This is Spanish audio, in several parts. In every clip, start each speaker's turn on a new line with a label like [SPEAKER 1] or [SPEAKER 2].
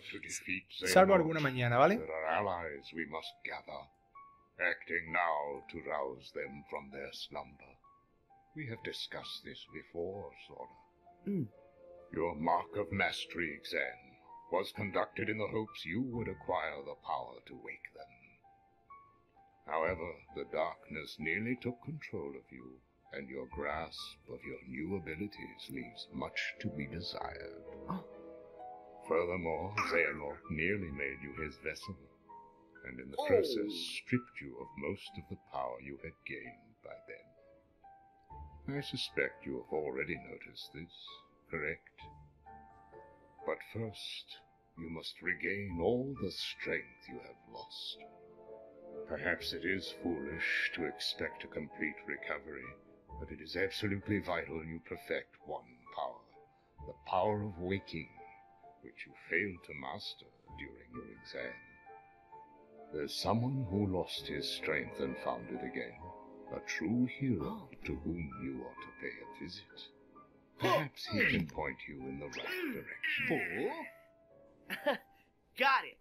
[SPEAKER 1] salvo alguna mañana, ¿vale?
[SPEAKER 2] There are allies we must gather, acting now to rouse them from their slumber. We have discussed this before, Sora. Your Mark of Mastery exam was conducted in the hopes you would acquire the power to wake them. However, the darkness nearly took control of you, and your grasp of your new abilities leaves much to be desired. Furthermore, Xehanort nearly made you his vessel, and in the process stripped you of most of the power you had gained by then. I suspect you have already noticed this, correct? But first, you must regain all the strength you have lost. Perhaps it is foolish to expect a complete recovery, but it is absolutely vital you perfect one power, the power of waking, which you failed to master during your exam. There's someone who lost his strength and found it again, a true hero to whom you ought to pay a visit. Perhaps he can point you in the right direction.
[SPEAKER 3] Fool? Got it.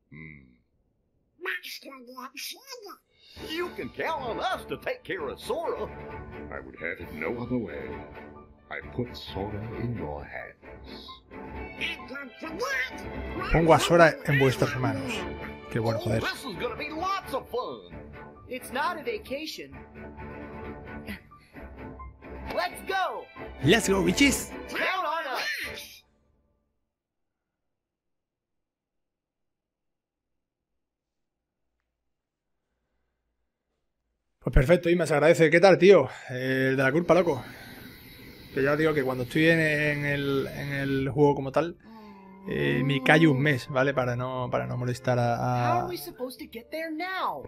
[SPEAKER 3] You can count on us to take care of Sora.
[SPEAKER 2] I would have it no other way. I put Sora in your hands.
[SPEAKER 1] Pongo a Sora en vuestras manos. Qué bueno, joder.
[SPEAKER 3] This is gonna be lots of fun.
[SPEAKER 4] It's not a vacation. Let's go!
[SPEAKER 1] Let's go, bitches.
[SPEAKER 4] Count on us!
[SPEAKER 1] Pues perfecto, Ima, se agradece. ¿Qué tal, tío? El de la culpa, loco. Que ya digo que cuando estoy en el juego como tal, me callo un mes, ¿vale? Para no molestar
[SPEAKER 4] How are we supposed to get there now?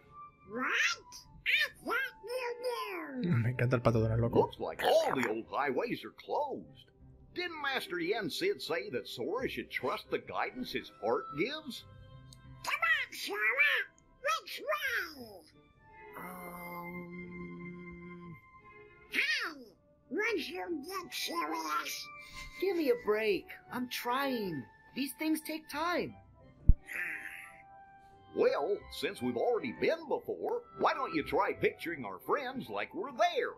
[SPEAKER 1] Me encanta el pato Donald, loco.
[SPEAKER 3] Looks like all the old highways are closed. Didn't Master Yen Sid say that Sora should trust the guidance his heart gives?
[SPEAKER 5] Come on, Sora! Which way? Hey! Would you get serious?
[SPEAKER 4] Give me a break. I'm trying. These things take time.
[SPEAKER 3] Well, since we've already been before, why don't you try picturing our friends like we're there?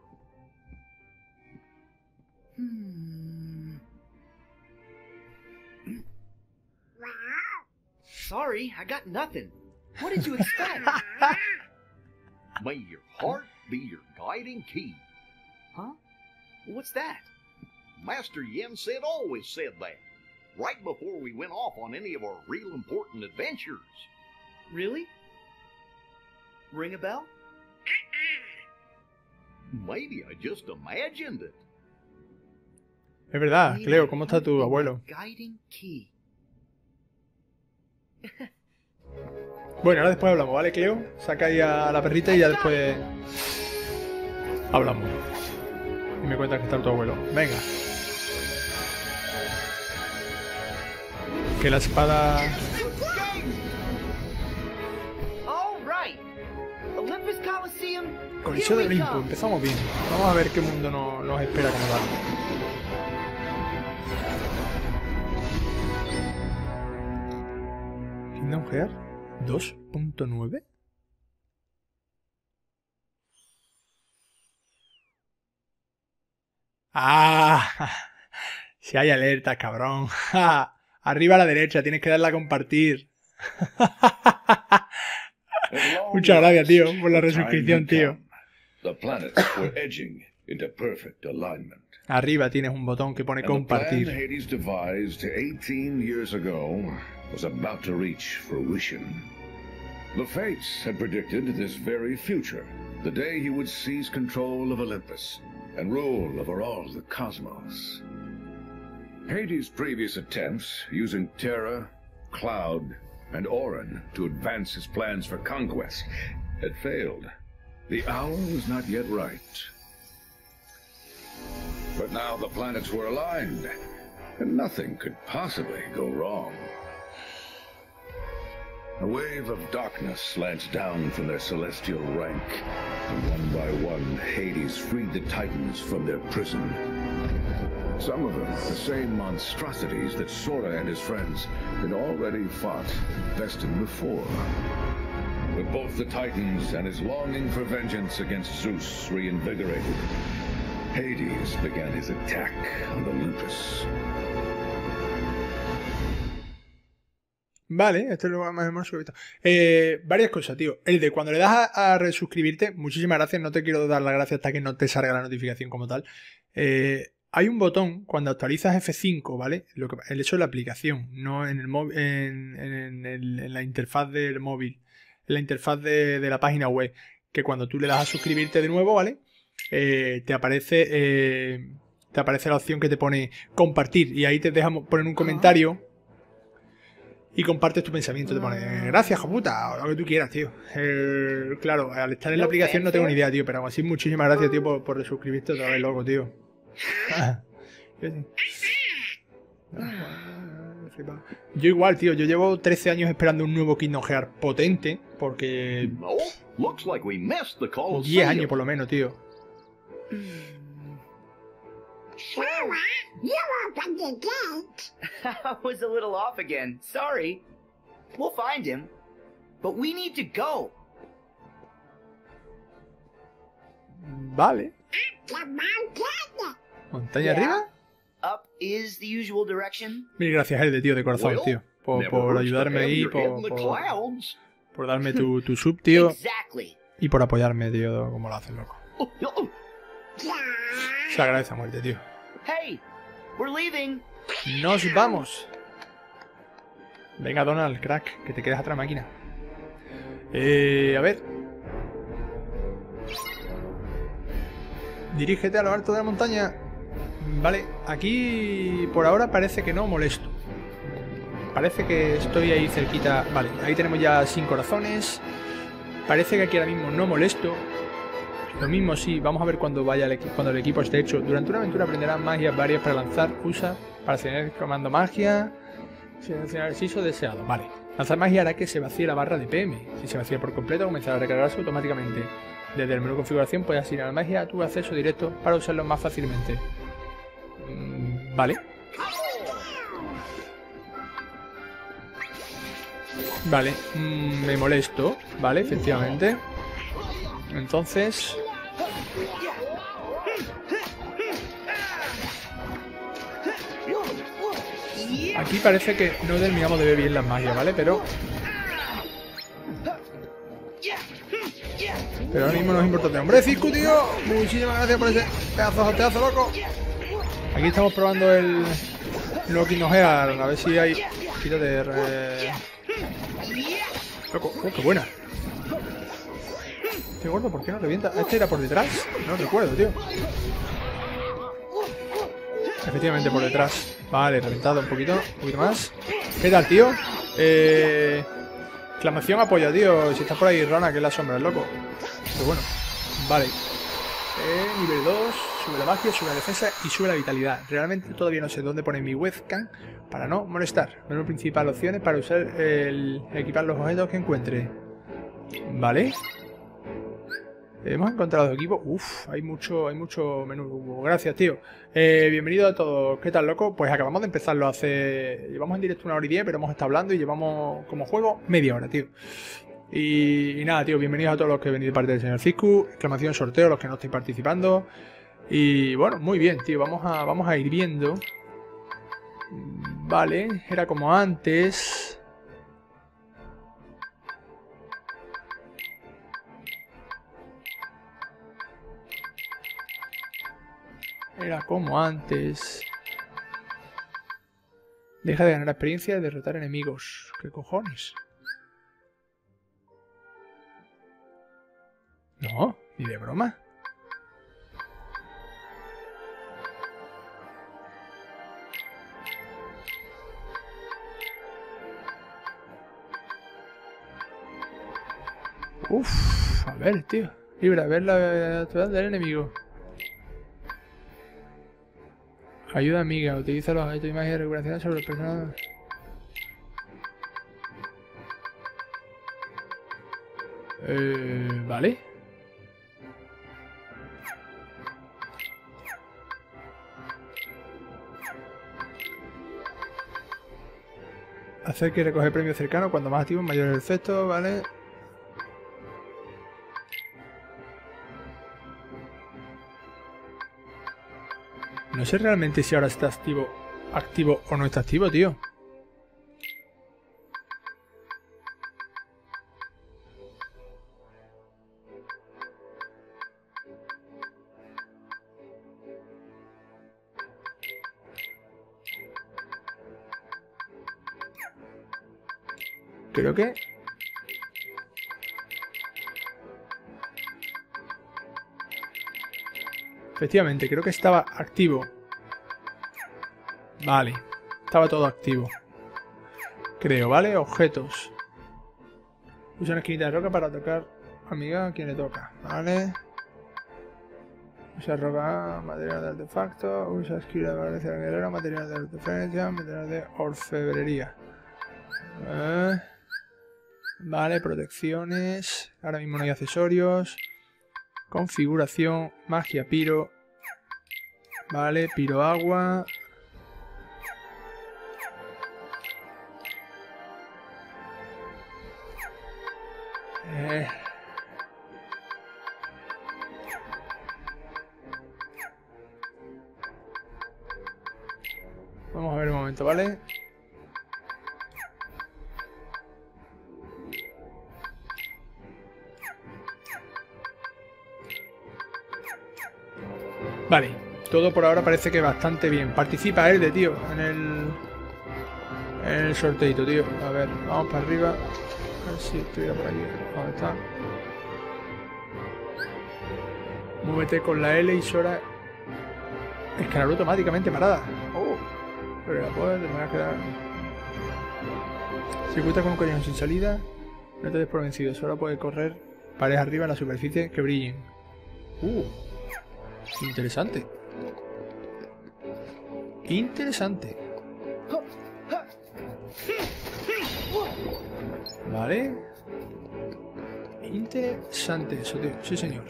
[SPEAKER 4] Sorry, I got nothing. What did you expect?
[SPEAKER 3] May your heart be your guiding key.
[SPEAKER 4] Huh? What's that?
[SPEAKER 3] Master Yen Sid always said that, right before we went off on any of our real important adventures.
[SPEAKER 4] Really? Ring a bell?
[SPEAKER 3] Maybe I just imagined it.
[SPEAKER 1] Es verdad, Cleo, ¿cómo está tu abuelo?
[SPEAKER 4] Guiding key.
[SPEAKER 1] Bueno, ahora después hablamos, ¿vale, Cleo? Saca ahí a la perrita y ya después hablamos. Y me cuentas que está tu abuelo. Venga. Que la espada... Coliseo de Olimpo, empezamos bien. Vamos a ver qué mundo nos espera como tal. Kingdom Hearts 2.9. ¡Ah! Si hay alerta, cabrón. Arriba a la derecha, tienes que darle a compartir. Muchas gracias, tío, por la resuscripción, tío. Arriba tienes un botón que pone compartir.
[SPEAKER 6] Hades devised 18 years ago was about to reach fruition. The Fates had predicted this very future, the day he would seize control of Olympus and rule over all the cosmos. Hades' previous attempts, using Terra, Cloud, and Auron to advance his plans for conquest, had failed. The hour was not yet right. But now the planets were aligned, and nothing could possibly go wrong. A wave of darkness slanced down from their celestial rank, and one by one, Hades freed the Titans from their prison. Some of them, the same monstrosities that Sora and his friends had already fought Vestin before. With both the Titans and his longing for vengeance against Zeus reinvigorated, Hades began his attack on Olympus.
[SPEAKER 1] Vale, esto es lo más hermoso que he visto. Varias cosas, tío. El de cuando le das a resuscribirte, muchísimas gracias, no te quiero dar las gracias hasta que no te salga la notificación como tal. Hay un botón cuando actualizas F5, ¿vale? El hecho de la aplicación, no en el móvil, en la interfaz del móvil, en la interfaz de la página web, que cuando tú le das a suscribirte de nuevo, ¿vale? Te aparece la opción que te pone compartir y ahí te deja poner un comentario. Y compartes tu pensamiento, te pone gracias, joputa, o lo que tú quieras, tío. Claro, al estar en la aplicación no tengo ni idea, tío, pero aún así muchísimas gracias, tío, por resuscribirte otra vez, loco, tío. Yo igual, tío, yo llevo 13 años esperando un nuevo Kingdom Hearts potente, porque...
[SPEAKER 3] No, looks like we missed the
[SPEAKER 1] 10
[SPEAKER 3] Colosseum.
[SPEAKER 1] años por lo menos, tío.
[SPEAKER 5] Sora, you opened the gate.
[SPEAKER 4] I was a little off again. Sorry. We'll find him. But we need to go.
[SPEAKER 1] Vale.
[SPEAKER 5] The mountain.
[SPEAKER 1] ¿Montaña
[SPEAKER 4] Yeah.
[SPEAKER 1] arriba?
[SPEAKER 4] Up is the usual direction.
[SPEAKER 1] Mil gracias, Elde, tío, de corazón,
[SPEAKER 3] Well,
[SPEAKER 1] tío.
[SPEAKER 3] Never
[SPEAKER 1] Por
[SPEAKER 3] hurts to
[SPEAKER 1] ayudarme
[SPEAKER 3] have
[SPEAKER 1] ahí,
[SPEAKER 3] your head in the
[SPEAKER 1] por
[SPEAKER 3] clouds.
[SPEAKER 1] darme tu sub, tío.
[SPEAKER 4] Exactly.
[SPEAKER 1] Y por apoyarme, tío, como lo haces, loco. Se agradece a muerte, tío.
[SPEAKER 4] Hey, we're leaving.
[SPEAKER 1] ¡Nos vamos! Venga, Donald, crack, que te quedas atrás, máquina. A ver. Dirígete a lo alto de la montaña. Vale, aquí por ahora parece que no molesto. Parece que estoy ahí cerquita. Vale, ahí tenemos ya 5 corazones. Parece que aquí ahora mismo no molesto. Lo mismo sí, vamos a ver cuando el equipo esté hecho. Durante una aventura aprenderás magias varias para lanzar. Usa para tener el comando magia. Seleccionar el hechizo deseado. Vale. Lanzar magia hará que se vacíe la barra de PM. Si se vacía por completo, comenzará a recargarse automáticamente. Desde el menú configuración puedes asignar la magia a tu acceso directo para usarlo más fácilmente. Vale. Vale, me molesto. Vale, efectivamente. Entonces... Aquí parece que no terminamos de ver bien las magias, ¿vale? Pero ahora mismo nos importa. ¡Hombre, Cisco, tío! Muchísimas gracias por ese pedazo, loco. Aquí estamos probando el nuevo Kingdom Hearts. A ver si hay... Quítate... Loco, qué buena. Este gordo, ¿por qué no revienta? ¿Este era por detrás? No recuerdo, tío. Efectivamente, por detrás. Vale, reventado un poquito más. ¿Qué tal, tío? Exclamación apoya, tío. Si estás por ahí, Rana, que es la sombra, es loco. Pero bueno, vale. Nivel 2, sube la magia, sube la defensa y sube la vitalidad. Realmente todavía no sé dónde poner mi webcam para no molestar. Menú principal, opciones para usar equipar los objetos que encuentre. Vale. Hemos encontrado equipo. Uf, hay mucho menú. Gracias, tío. Bienvenido a todos. ¿Qué tal, loco? Pues acabamos de empezarlo hace... Llevamos en directo 1 hora y 10, pero hemos estado hablando y llevamos como juego media hora, tío. Y nada, tío, bienvenidos a todos los que venís de parte del señor Cisco. Exclamación sorteo, los que no estáis participando. Y bueno, muy bien, tío. Vamos a ir viendo. Vale, era como antes. Era como antes. Deja de ganar experiencia y derrotar enemigos. ¿Qué cojones? No, ni de broma. Uf, a ver, tío. Libra, a ver la ciudad del enemigo. Ayuda amiga, utiliza los objetos de magia de recuperación sobre los personajes. Vale. Hacer que recoger premios cercanos. Cuando más activo, mayor el efecto, ¿vale? No sé realmente si ahora está activo o no está activo, tío. Creo que... Efectivamente, creo que estaba activo. Vale. Estaba todo activo. Creo, ¿vale? Objetos. Usa una esquinita de roca para tocar amiga a quien le toca. ¿Vale? Usa roca, material de artefacto. Usa esquina de valencia del guerrero, material de referencia, material de orfebrería. Vale, protecciones. Ahora mismo no hay accesorios. Configuración, magia, piro. Vale, piro agua. Vamos a ver un momento, ¿vale? Vale, todo por ahora parece que bastante bien. Participa Elde, tío, en el sorteito, tío. A ver, vamos para arriba. A ver si estuviera por aquí. ¿Dónde está? Múvete con la L y Sora. Escalar automáticamente parada. Oh, pero la puedo, te voy a quedar. Si cuesta con un cañón sin salida, no te des por vencido. Sora puede correr paredes arriba en la superficie que brillen. Interesante. Interesante. Vale. Interesante eso, tío. Sí, señor.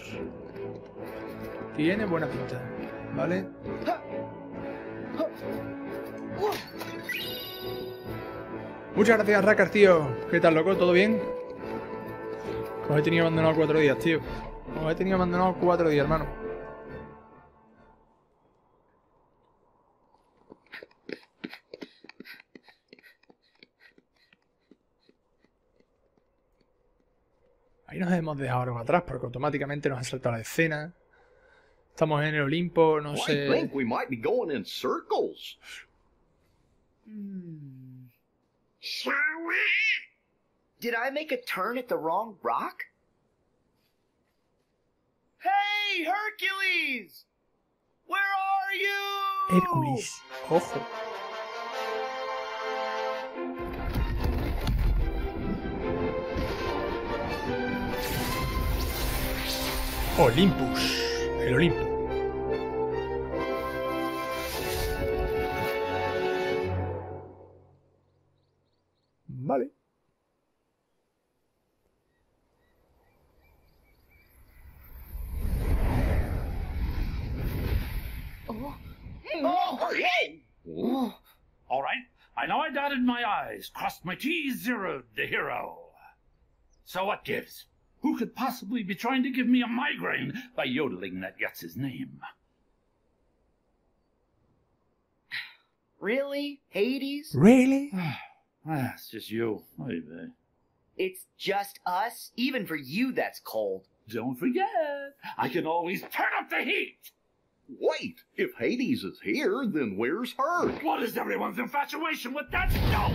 [SPEAKER 1] Tiene buena pinta. Vale. Muchas gracias, Rakar, tío. ¿Qué tal, loco? ¿Todo bien? Os he tenido abandonado 4 días, tío. Os he tenido abandonado 4 días, hermano. Ahí nos hemos dejado algo atrás porque automáticamente nos ha saltado la escena. Estamos en el Olimpo, no sé.
[SPEAKER 3] I think we might be going in circles.
[SPEAKER 5] Sora?
[SPEAKER 4] Did I make a turn at the wrong rock? Hey, Hercules! Where are you?
[SPEAKER 1] Hércules, ojo. Olympus, el Olimpo. Vale.
[SPEAKER 7] All right. I know I dotted my I's, crossed my T's, zeroed the hero. So what gives? Who could possibly be trying to give me a migraine by yodeling that gets his name?
[SPEAKER 4] Really? Hades?
[SPEAKER 1] Really?
[SPEAKER 7] It's just you, maybe.
[SPEAKER 4] It's just us? Even for you, that's cold.
[SPEAKER 7] Don't forget, I can always turn up the heat!
[SPEAKER 3] Wait, if Hades is here, then where's her?
[SPEAKER 7] What is everyone's infatuation with that stone?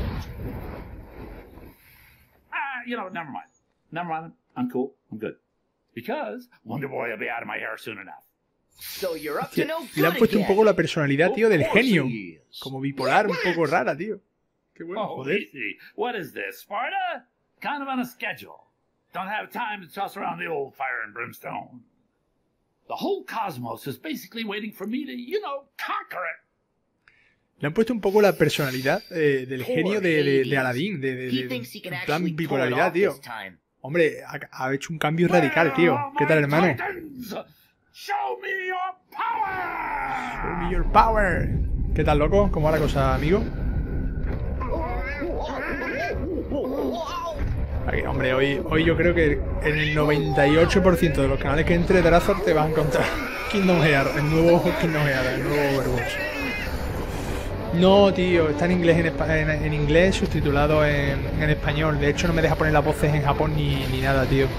[SPEAKER 7] Never mind. Never mind. I'm cool. I'm good. Because Wonder Boy will be out of my hair soon enough.
[SPEAKER 4] So you're up to no good
[SPEAKER 1] Le han puesto un
[SPEAKER 4] again.
[SPEAKER 1] poco la personalidad, tío, del
[SPEAKER 3] Of course
[SPEAKER 1] genio.
[SPEAKER 3] he is.
[SPEAKER 1] Como bipolar, un poco rara, tío. Qué bueno,
[SPEAKER 7] Oh,
[SPEAKER 1] joder.
[SPEAKER 7] easy. What is this, Sparta? Kind of on a schedule. Don't have time to toss around the old fire and brimstone. The whole cosmos is basically waiting for me to, conquer it.
[SPEAKER 1] Le han puesto un poco la personalidad del genio de Aladdin,
[SPEAKER 4] He thinks he can
[SPEAKER 1] en plan
[SPEAKER 4] actually pull it
[SPEAKER 1] bipolaridad,
[SPEAKER 4] off
[SPEAKER 1] tío.
[SPEAKER 4] this time.
[SPEAKER 1] Hombre, ha hecho un cambio radical, tío. ¿Qué tal, hermano?
[SPEAKER 7] Titans, show me your power!
[SPEAKER 1] Show me your power. ¿Qué tal, loco? ¿Cómo va la cosa, amigo? Aquí, hombre, hoy yo creo que en el 98% de los canales que entre de Razor te vas a encontrar Kingdom Hearts, el nuevo Kingdom Hearts, el nuevo Overwatch. No, tío, está en inglés, en inglés subtitulado en español. De hecho, no me deja poner las voces en Japón ni nada, tío.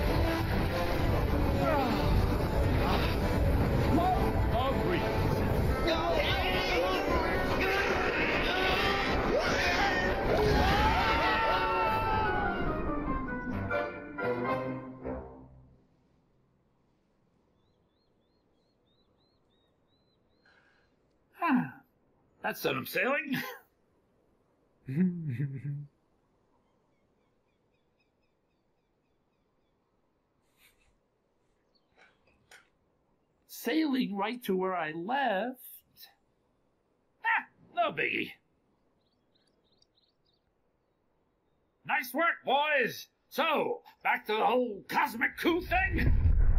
[SPEAKER 7] That's done him sailing. Sailing right to where I left. No biggie. Nice work, boys. So, back to the whole cosmic coup thing?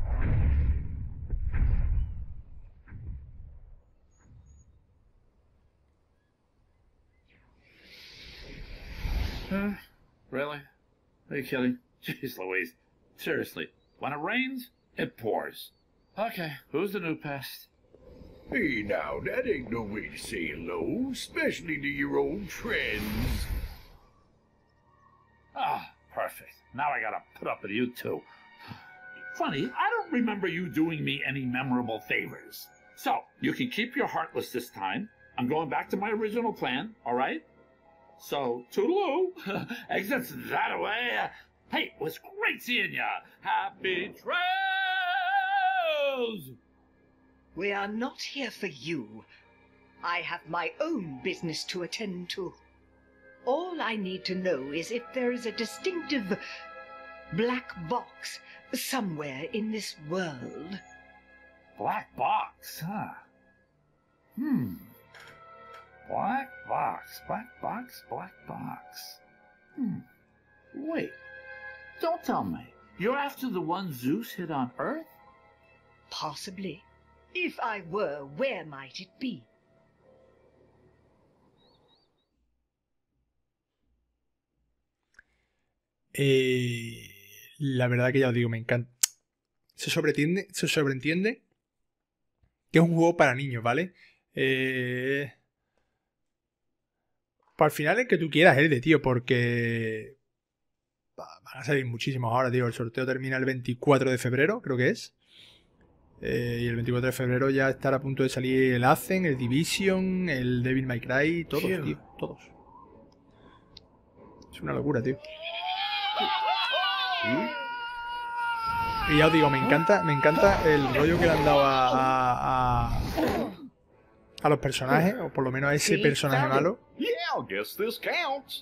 [SPEAKER 7] Really? Are you kidding? Jeez Louise. Seriously, when it rains, it pours. Okay, who's the new pest?
[SPEAKER 8] Hey now, that ain't no way to say hello, especially to your old friends.
[SPEAKER 7] Ah, perfect. Now I gotta put up with you too. Funny, I don't remember you doing me any memorable favors. So, you can keep your Heartless this time. I'm going back to my original plan, alright? So, toodaloo. Exits that away. Hey, it was great seeing ya. Happy trails!
[SPEAKER 5] We are not here for you. I have my own business to attend to. All I need to know is if there is a distinctive black box somewhere in this world.
[SPEAKER 7] Black box, huh? Black box, black box, black box. Wait, don't tell me. You're after the one Zeus hit on Earth?
[SPEAKER 5] Possibly. If I were, where might it be?
[SPEAKER 1] La verdad que ya os digo, me encanta. Se sobreentiende que es un juego para niños, ¿vale? Al final el que tú quieras, de tío, porque van a salir muchísimos ahora, tío. El sorteo termina el 24 de febrero, creo que es. Y el 24 de febrero ya estará a punto de salir el Ascen, el Division, el Devil May Cry, todos, tío, todos. Es una locura, tío. Y ya os digo, me encanta el rollo que le han dado a los personajes, o por lo menos a ese personaje malo.
[SPEAKER 3] Yeah, I guess this counts.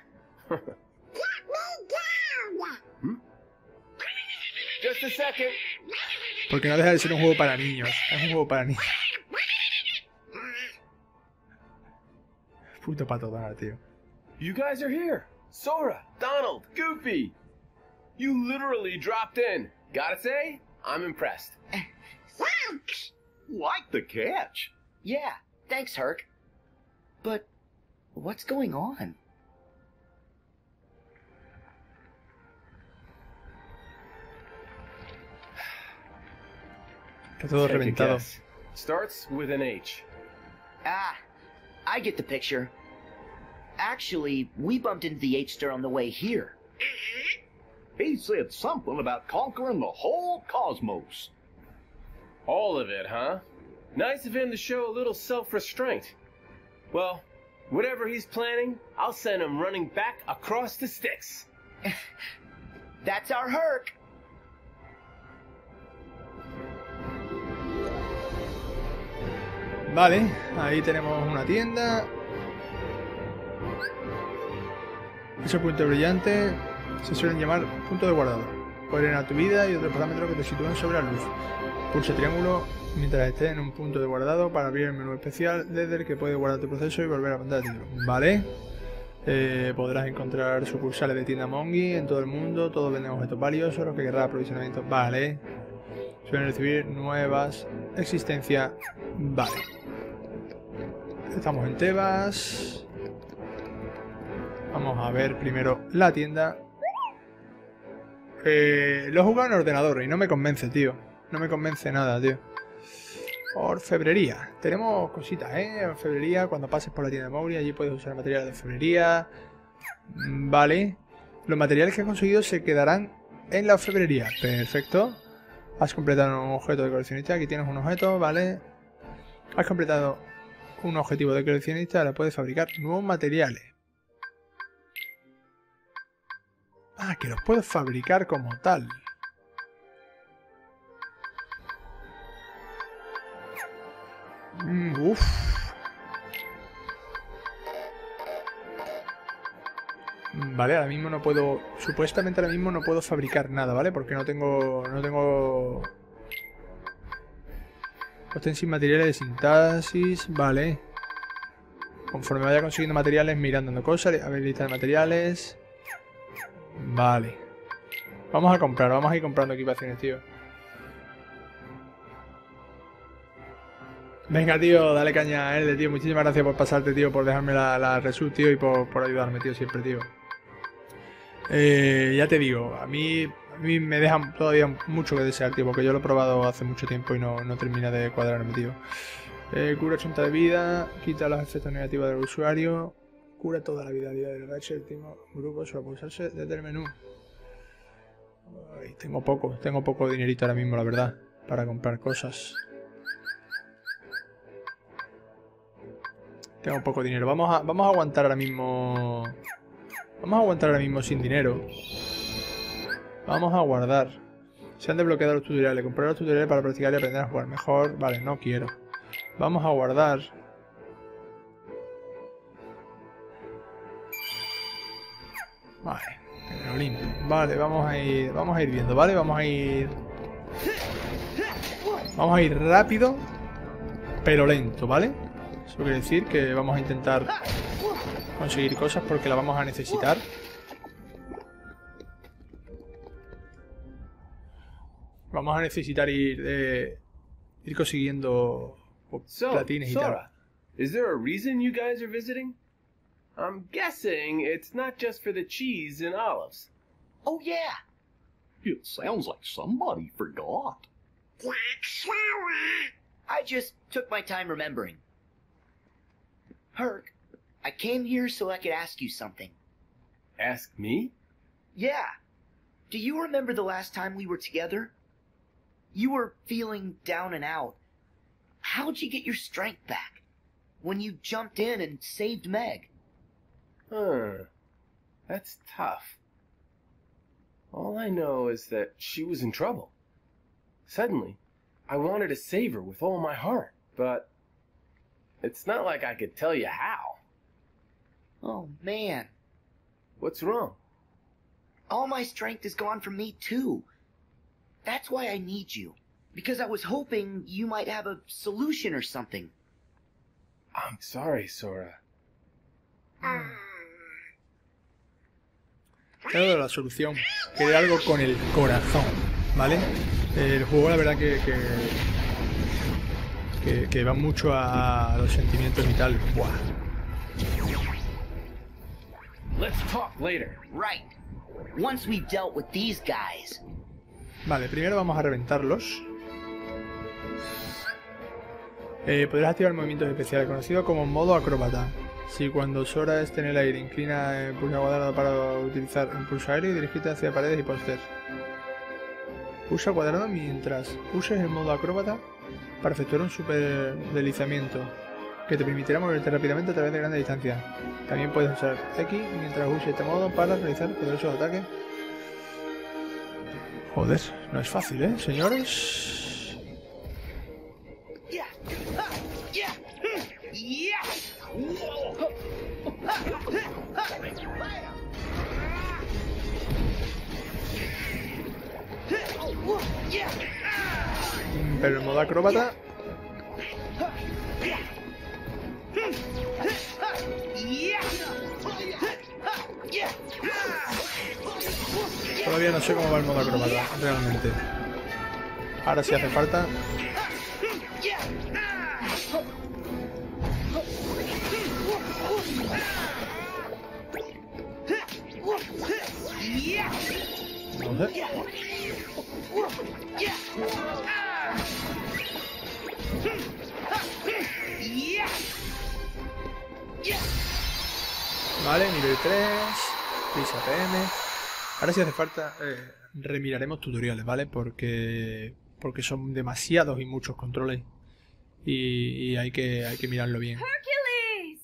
[SPEAKER 9] Just a second.
[SPEAKER 1] Porque no deja de ser un juego para niños. Es un juego para niños. Puto pato Donald, tío.
[SPEAKER 9] You guys are here. Sora, Donald, Goofy. You literally dropped in. Gotta say, I'm impressed.
[SPEAKER 3] Thanks. Like the catch.
[SPEAKER 4] Yeah, thanks, Herc. But what's going on?
[SPEAKER 1] Está todo
[SPEAKER 9] Take a
[SPEAKER 1] reventado.
[SPEAKER 9] guess. Starts with an H.
[SPEAKER 4] Ah, I get the picture. Actually, we bumped into the H-Star on the way here.
[SPEAKER 3] He said something about conquering the whole cosmos.
[SPEAKER 9] All of it, huh? Nice of him to show a little self-restraint. Well, whatever he's planning, I'll send him running back across the sticks.
[SPEAKER 4] That's our Herc.
[SPEAKER 1] Vale, ahí tenemos una tienda. Esos puntos brillantes se suelen llamar puntos de guardado. Pueden a tu vida y otros parámetros que te sitúan sobre la luz. Pulsa triángulo mientras estés en un punto de guardado para abrir el menú especial desde el que puedes guardar tu proceso y volver a pantalla de título. Vale. Podrás encontrar sucursales de tienda Mongi en todo el mundo. Todos venden objetos valiosos, los que querrás aprovisionamiento. Vale. Suelen recibir nuevas existencias. Vale. Estamos en Tebas. Vamos a ver primero la tienda. Lo he jugado en ordenador y no me convence, tío. No me convence nada, tío. Orfebrería. Tenemos cositas, Orfebrería. Cuando pases por la tienda de Mowgli, allí puedes usar materiales de orfebrería. Vale. Los materiales que he conseguido se quedarán en la orfebrería. Perfecto. Has completado un objeto de coleccionista. Aquí tienes un objeto, vale. Has completado un objetivo de coleccionista. Ahora puedes fabricar nuevos materiales. Ah, que los puedo fabricar como tal. Uff. Vale, ahora mismo no puedo... Supuestamente ahora mismo no puedo fabricar nada, ¿vale? Porque no tengo... Obtén sin materiales de sintaxis, vale. Conforme vaya consiguiendo materiales, me irán dando cosas. Habilitar materiales. Vale. Vamos a ir comprando equipaciones, tío. Venga, tío, dale caña a él, tío. Muchísimas gracias por pasarte, tío, por dejarme la resub, tío, y por ayudarme, tío, siempre, tío. Ya te digo, a mí me dejan todavía mucho que desear, tío, porque yo lo he probado hace mucho tiempo y no termina de cuadrarme, tío. Cura 80 de vida, quita los efectos negativos del usuario, cura toda la vida del Ratchet, último grupo, suele pulsarse desde el menú. Ay, tengo poco dinerito ahora mismo, la verdad, para comprar cosas. Tengo poco dinero. Vamos a aguantar ahora mismo. Vamos a aguantar ahora mismo sin dinero. Vamos a guardar. Se han desbloqueado los tutoriales. Comprar los tutoriales para practicar y aprender a jugar mejor. Vale, no quiero. Vamos a guardar. Vale, lo limpio. Vale, vamos a ir viendo, ¿vale? Vamos a ir rápido, pero lento, ¿vale? Eso quiere decir que vamos a intentar conseguir cosas porque las vamos a necesitar. Vamos a necesitar ir consiguiendo platines y tal.
[SPEAKER 9] Is there a reason you guys are visiting? I'm guessing it's not just for the cheese and olives.
[SPEAKER 3] Oh, yeah. It sounds like somebody forgot.
[SPEAKER 4] I just took my time remembering. Herc, I came here so I could ask you something.
[SPEAKER 9] Ask me?
[SPEAKER 4] Yeah. Do you remember the last time we were together? You were feeling down and out. How'd you get your strength back? When you jumped in and saved Meg?
[SPEAKER 9] That's tough. All I know is that she was in trouble. Suddenly, I wanted to save her with all my heart, but it's not like I could tell you how.
[SPEAKER 4] Oh, man.
[SPEAKER 9] What's wrong?
[SPEAKER 4] All my strength is gone from me, too. That's why I need you. Because I was hoping you might have a solution or something.
[SPEAKER 9] I'm sorry, Sora.
[SPEAKER 1] Claro, la solución. Quería algo con el corazón, ¿vale? El juego, la verdad que va mucho a los sentimientos y tal. Buah.
[SPEAKER 9] Let's talk later.
[SPEAKER 4] Right. Once we've dealt with these guys.
[SPEAKER 1] Vale, primero vamos a reventarlos. Podrás activar movimientos especiales, conocido como modo acróbata. Si cuando Sora esté en el aire, inclina el pulsar cuadrado para utilizar el pulso aéreo y dirigirte hacia paredes y pósters. Pulsa cuadrado mientras uses el modo acróbata para efectuar un super deslizamiento que te permitirá moverte rápidamente a través de grandes distancias. También puedes usar X mientras uses este modo para realizar poderosos ataques. Joder, no es fácil, señores. Pero el modo acróbata todavía no sé cómo va el modo acróbata realmente. Ahora sí hace falta. Vamos a ver. Vale, nivel 3. Prisa PM. Ahora si hace falta remiraremos tutoriales, ¿vale? Porque son demasiados y muchos controles. Y hay que mirarlo bien.
[SPEAKER 10] Hercules!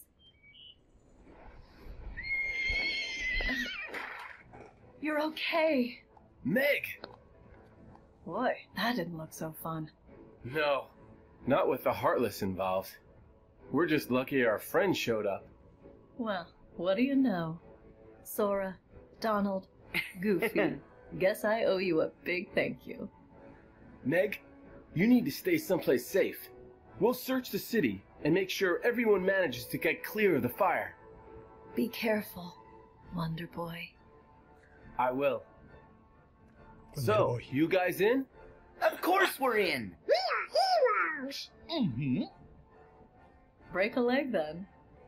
[SPEAKER 10] You're okay.
[SPEAKER 9] Meg!
[SPEAKER 10] Boy, that didn't look so fun.
[SPEAKER 9] No, not with the Heartless involved. We're just lucky our friend showed up.
[SPEAKER 10] Well, what do you know? Sora, Donald, Goofy. Guess I owe you a big thank you.
[SPEAKER 9] Meg, you need to stay someplace safe. We'll search the city and make sure everyone manages to get clear of the fire.
[SPEAKER 10] Be careful, Wonder Boy.
[SPEAKER 9] I will.
[SPEAKER 1] Wonder
[SPEAKER 9] So,
[SPEAKER 1] Boy.
[SPEAKER 9] you guys in?
[SPEAKER 4] Of course we're in.
[SPEAKER 11] We are heroes.
[SPEAKER 7] Mm-hmm.
[SPEAKER 10] Break a leg then.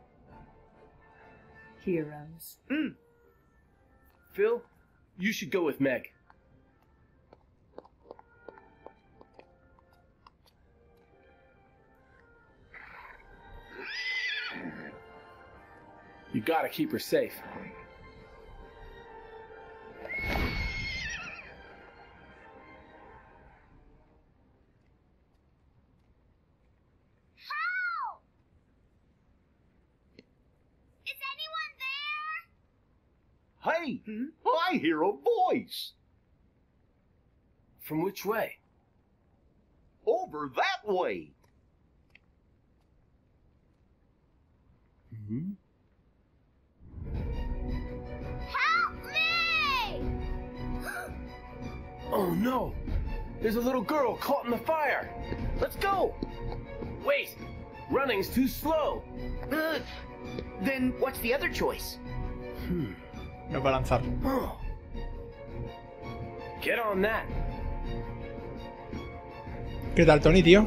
[SPEAKER 10] Heroes.
[SPEAKER 9] Phil, you should go with Meg. You gotta keep her safe.
[SPEAKER 11] Help! Is anyone there?
[SPEAKER 3] Hey, I hear a voice.
[SPEAKER 9] From which way?
[SPEAKER 3] Over that way.
[SPEAKER 11] Help me!
[SPEAKER 9] Oh no! There's a little girl caught in the fire!
[SPEAKER 4] Let's go.
[SPEAKER 9] Wait! Running's too slow!
[SPEAKER 4] Then what's the other choice?
[SPEAKER 1] Nos va a lanzar.
[SPEAKER 9] Oh. Get on that!
[SPEAKER 1] ¿Qué tal, Tony, tío?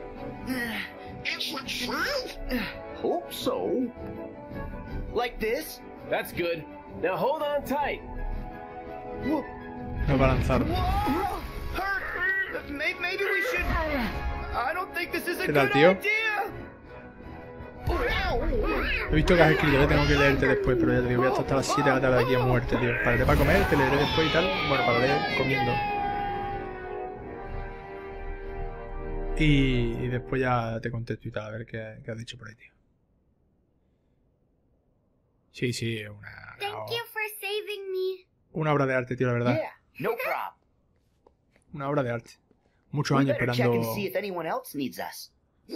[SPEAKER 11] I should try.
[SPEAKER 3] Hope so.
[SPEAKER 4] Like this?
[SPEAKER 9] That's good. Now hold on tight!
[SPEAKER 1] Nos va a lanzar.
[SPEAKER 4] Whoa! Hurt! Maybe we should... I don't think this is a
[SPEAKER 1] ¿Qué tal,
[SPEAKER 4] good
[SPEAKER 1] tío?
[SPEAKER 4] idea!
[SPEAKER 1] He visto que has escrito, tengo que leerte después, pero ya te digo, voy a estar hasta las 7 de la tarde aquí a muerte, tío. Pararé para comer, te leeré después y tal. Bueno, pararé comiendo. Y después ya te contesto y tal, a ver qué has dicho por ahí, tío. Sí, sí,
[SPEAKER 11] Thank you for saving me.
[SPEAKER 1] una obra de arte, tío, la verdad.
[SPEAKER 4] Yeah, no problem.
[SPEAKER 1] Una obra de arte. Muchos
[SPEAKER 4] We
[SPEAKER 1] años
[SPEAKER 4] better check and
[SPEAKER 1] esperando.
[SPEAKER 4] see if anyone else needs us.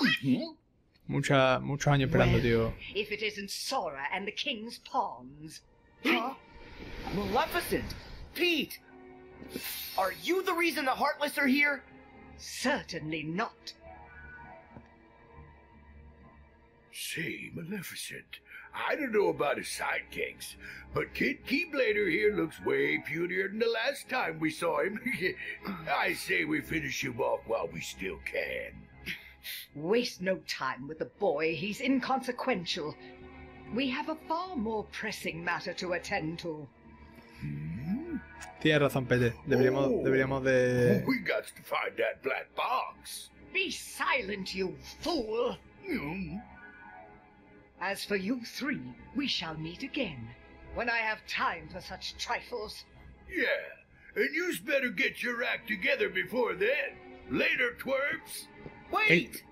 [SPEAKER 1] Muchos años esperando, tío.
[SPEAKER 5] If it isn't Sora and the King's Pawns.
[SPEAKER 4] Huh? Maleficent! Pete! Are you the reason the Heartless are here?
[SPEAKER 5] Certainly not.
[SPEAKER 8] Say, Maleficent, I don't know about his sidekicks, but Kid Keyblader here looks way punier than the last time we saw him. I say we finish him off while we still can.
[SPEAKER 5] Waste no time with the boy. He's inconsequential. We have a far more pressing matter to attend to.
[SPEAKER 1] Tienes razón, Pete. Deberíamos de...
[SPEAKER 8] We got to find that black box.
[SPEAKER 5] Be silent, you fool! As for you three, we shall meet again, when I have time for such trifles.
[SPEAKER 8] Yeah, and you's better get your act together before then. Later, twerps.
[SPEAKER 4] Wait!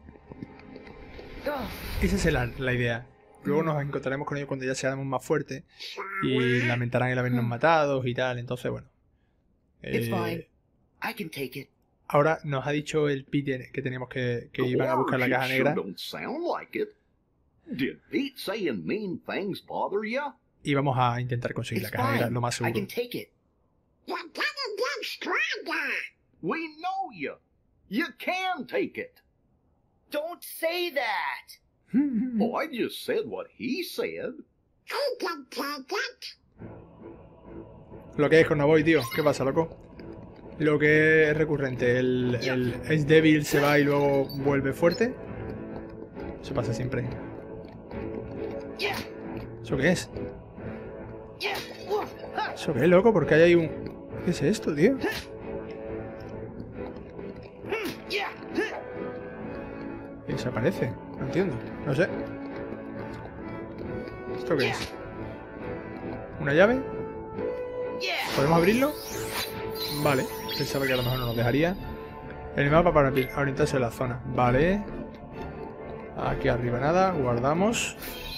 [SPEAKER 1] Esa es la idea. Luego nos encontraremos con ellos cuando ya seamos más fuertes y lamentarán el habernos matado y tal. Entonces, bueno.
[SPEAKER 4] It's fine. I can take it.
[SPEAKER 1] Ahora nos ha dicho el Pete que teníamos que iban a buscar la caja negra
[SPEAKER 3] Sure don't sound like it. Did Pete saying mean things bother you?
[SPEAKER 1] y vamos a intentar conseguir la
[SPEAKER 4] It's
[SPEAKER 1] caja negra,
[SPEAKER 4] fine.
[SPEAKER 1] lo más
[SPEAKER 4] I
[SPEAKER 1] seguro.
[SPEAKER 4] can take it.
[SPEAKER 11] You're gonna get stronger.
[SPEAKER 3] We know you. You can take it.
[SPEAKER 4] Don't say that!
[SPEAKER 3] Oh, I just said what he said.
[SPEAKER 11] I can take it.
[SPEAKER 1] Lo que es con Navoy, tío. ¿Qué pasa, loco? Lo que es recurrente. El es débil, se va y luego vuelve fuerte. Eso pasa siempre. ¿Eso qué es? ¿Eso qué, loco? Porque hay ahí un... ¿Qué es esto, tío? Y desaparece. No entiendo. No sé. ¿Esto qué es? ¿Una llave? ¿Podemos abrirlo? Vale. Pensaba que a lo mejor no nos dejaría. El mapa para orientarse en la zona. Vale. Aquí arriba nada. Guardamos.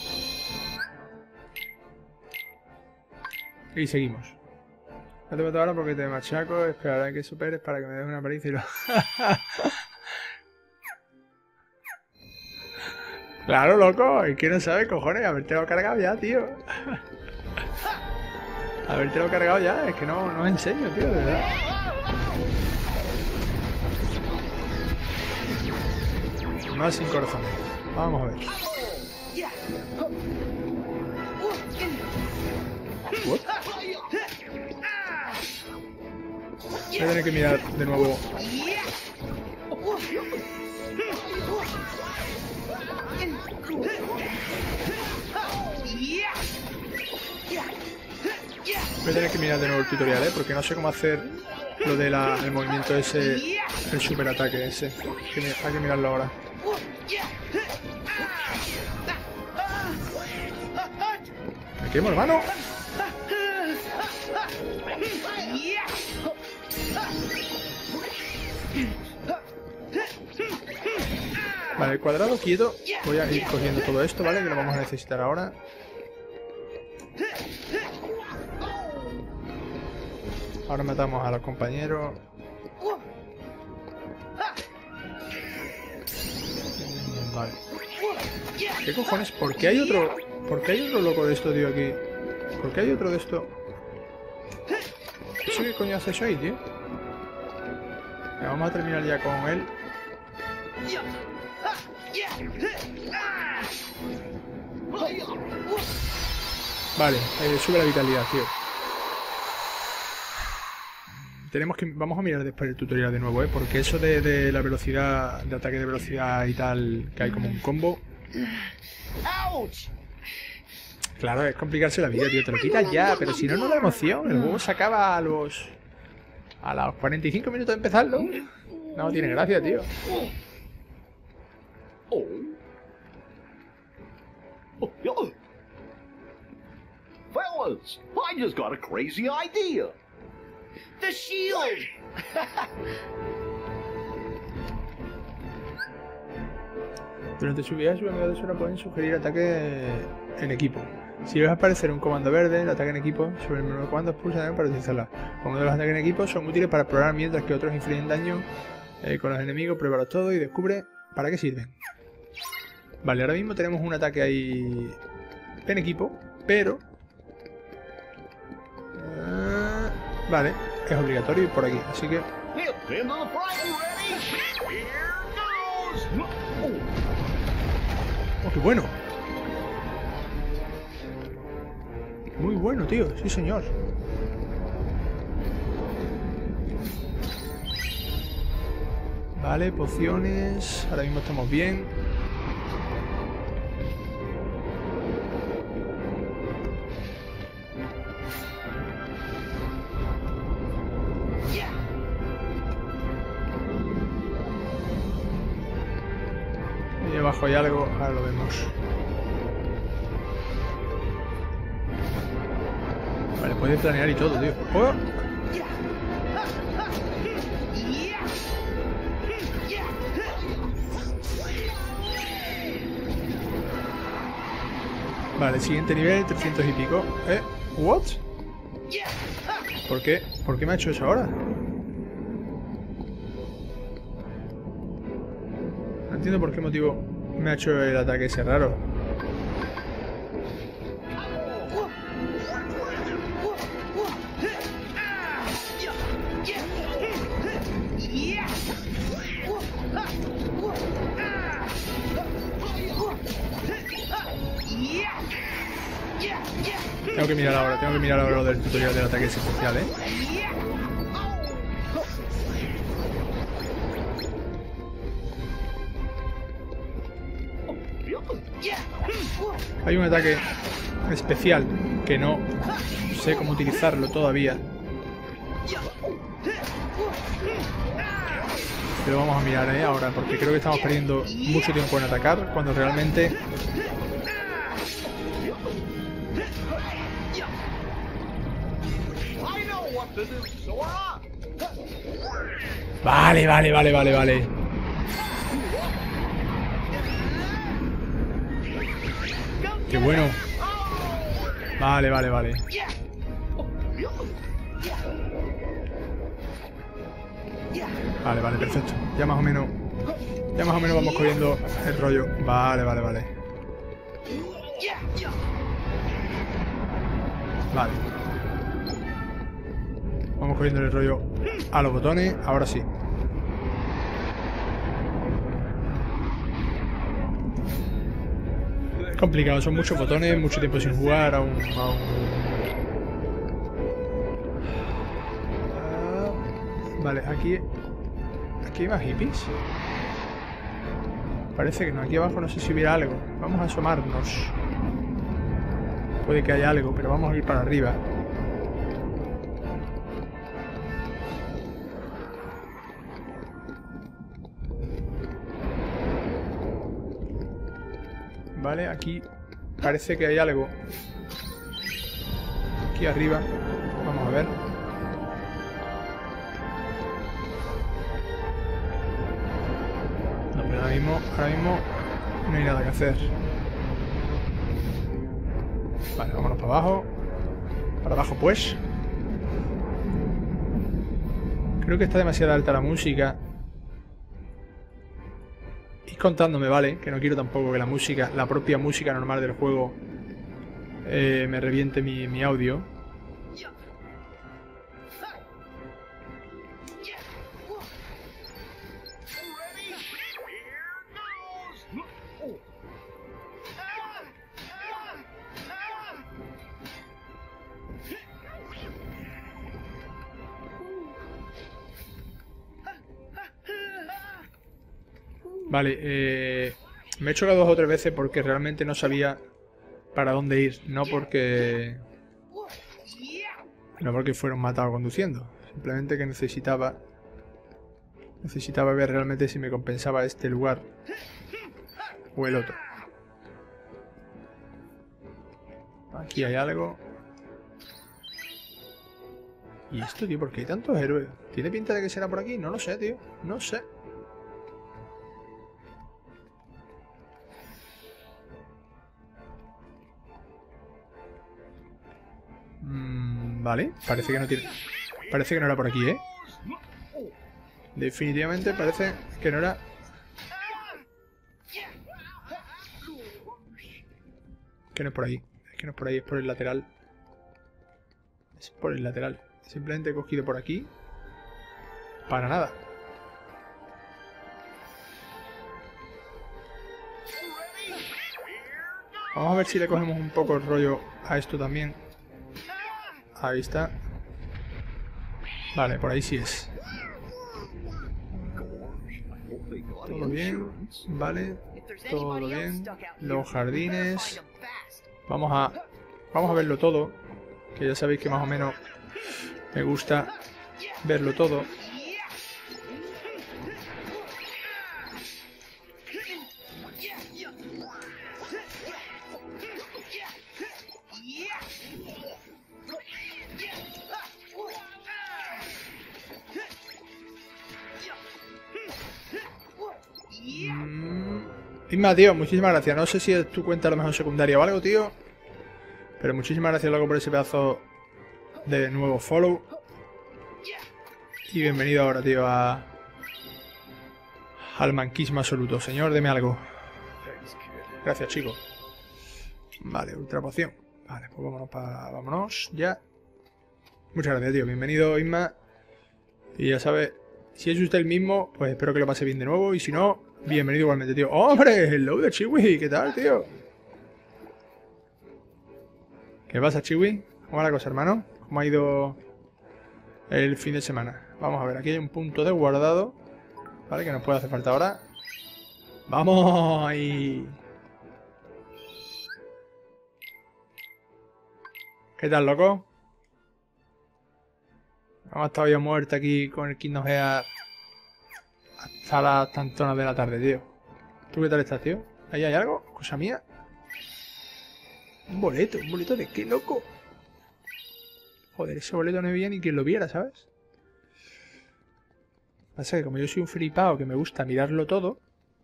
[SPEAKER 1] Y seguimos. No te meto ahora porque te machaco. Esperaré que superes para que me des una paliza y lo... Claro, loco. Es que no sabes, cojones. Habértelo cargado ya, tío. Habértelo cargado ya. Es que no enseño, tío, de verdad. Más sin corazón. Vamos a ver. What? Voy a tener que mirar de nuevo. Voy a tener que mirar de nuevo el tutorial, porque no sé cómo hacer lo del movimiento ese, el super ataque ese. Hay que mirarlo ahora. Me quemo, hermano. Vale, el cuadrado quieto. Voy a ir cogiendo todo esto, ¿vale? Que lo vamos a necesitar ahora. Ahora matamos a los compañeros. Vale. ¿Qué cojones? ¿Por qué hay otro? ¿Por qué hay otro loco de esto, tío, aquí? ¿Por qué hay otro de esto? ¿Qué coño hace eso ahí, tío? Vamos a terminar ya con él. Vale, sube la vitalidad, tío. Vamos a mirar después el tutorial de nuevo, porque eso de la velocidad, de ataque de velocidad y tal, que hay como un combo. Claro, es complicarse la vida, tío. Te lo quitas ya, pero si no, no da emoción. El juego se acaba a los 45 minutos de empezarlo. No tiene gracia, tío.
[SPEAKER 3] Fellas, I just got a crazy idea.
[SPEAKER 4] The shield!
[SPEAKER 1] Durante su viaje, sus amigos de Sora pueden sugerir ataque en equipo. Si ves aparecer un comando verde, el ataque en equipo, sobre el menú de comandos pulsa para utilizarla. Uno de los ataques en equipo son útiles para explorar, mientras que otros infligen daño con los enemigos. Pruébalos todos y descubre para qué sirven. Vale, ahora mismo tenemos un ataque ahí en equipo, pero... vale, es obligatorio ir por aquí, así que... ¡Oh, qué bueno! Muy bueno, tío, sí señor. Vale, pociones. Ahora mismo estamos bien. Ahí abajo hay algo, ahora lo vemos. Vale, puede planear y todo, tío. ¡Oh! Vale, siguiente nivel, 300 y pico. ¿What? ¿Por qué? ¿Por qué me ha hecho eso ahora? No entiendo por qué motivo me ha hecho el ataque ese raro. Tengo que mirar ahora lo del tutorial del ataque especial, Hay un ataque especial que no sé cómo utilizarlo todavía. Pero vamos a mirar ahora, porque creo que estamos perdiendo mucho tiempo en atacar, cuando realmente... Vale, vale, vale, vale, vale. Qué bueno. Vale, vale, vale. Vale, vale, perfecto. Ya más o menos vamos cogiendo el rollo. Vale, vale, vale. Vale. Vamos cogiendo el rollo a los botones. Ahora sí. Complicado, son muchos botones, mucho tiempo sin jugar aún. Vale, aquí hay más hippies. Parece que no, aquí abajo no sé si hubiera algo. Vamos a asomarnos. Puede que haya algo, pero vamos a ir para arriba. Vale, aquí parece que hay algo. Aquí arriba. Vamos a ver. No, pero ahora mismo no hay nada que hacer. Vale, vámonos para abajo. Para abajo pues. Creo que está demasiado alta la música. Ir contándome, vale, que no quiero tampoco que la propia música normal del juego me reviente mi audio. Vale, me he chocado 2 o 3 veces porque realmente no sabía para dónde ir, no porque fueron matados conduciendo, simplemente que necesitaba ver realmente si me compensaba este lugar o el otro. Aquí hay algo. ¿Y esto, tío? ¿Por qué hay tantos héroes? ¿Tiene pinta de que será por aquí? No lo sé, tío, no sé. Vale, parece que no era por aquí, ¿eh? Definitivamente parece que no era. Que no es por ahí. Es que no es por ahí, es por el lateral. Es por el lateral. Simplemente he cogido por aquí. Para nada. Vamos a ver si le cogemos un poco el rollo a esto también. Ahí está. Vale, por ahí sí es. Todo bien. Vale. Todo bien. Los jardines. Vamos a verlo todo. Que ya sabéis que más o menos me gusta verlo todo. Isma, tío, muchísimas gracias. No sé si es tu cuenta a lo mejor secundaria o algo, tío. Pero muchísimas gracias, loco, por ese pedazo de nuevo follow. Y bienvenido ahora, tío, al manquismo absoluto. Señor, deme algo. Gracias, chicos. Vale, ultra poción. Vale, pues vámonos ya. Muchas gracias, tío. Bienvenido, Isma. Y ya sabes, si es usted el mismo, pues espero que lo pase bien de nuevo. Y si no, bienvenido igualmente, tío. ¡Hombre! ¡Hello de Chiwi! ¿Qué tal, tío? ¿Qué pasa, Chiwi? ¿Cómo va la cosa, hermano? ¿Cómo ha ido el fin de semana? Vamos a ver, aquí hay un punto de guardado. Vale, que nos puede hacer falta ahora. ¡Vamos! Ahí. ¿Qué tal, loco? Hemos estado ya muertos aquí con el Kingdom Hearts hasta las tantonas de la tarde, tío. ¿Tú qué tal estás, tío? ¿Ahí hay algo? ¿Cosa mía? Un boleto de qué, loco. Joder, ese boleto no había ni quien lo viera, ¿sabes? Pasa que como yo soy un flipado que me gusta mirarlo todo.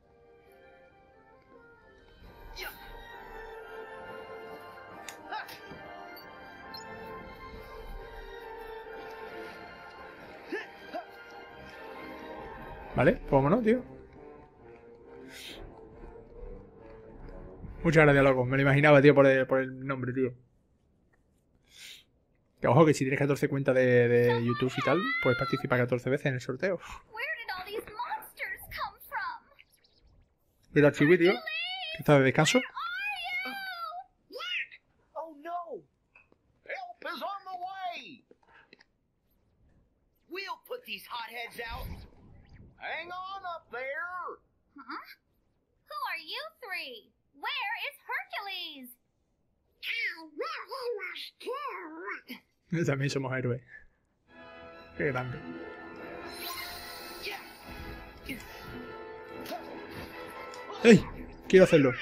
[SPEAKER 1] Vale, pues vámonos, tío. Muchas gracias, loco. Me lo imaginaba, tío, por el nombre, tío. Que ojo, que si tienes 14 cuentas de YouTube y tal, puedes participar 14 veces en el sorteo. Mira, Chiwi, tío. ¿Qué está de descanso?
[SPEAKER 3] Oh no! Help is on the way!
[SPEAKER 4] We'll put these hotheads out.
[SPEAKER 3] Hang on up there!
[SPEAKER 11] Huh? Who are you three? Where is Hercules?
[SPEAKER 1] También somos héroes. Qué grande. ¡Ey! Quiero hacerlo.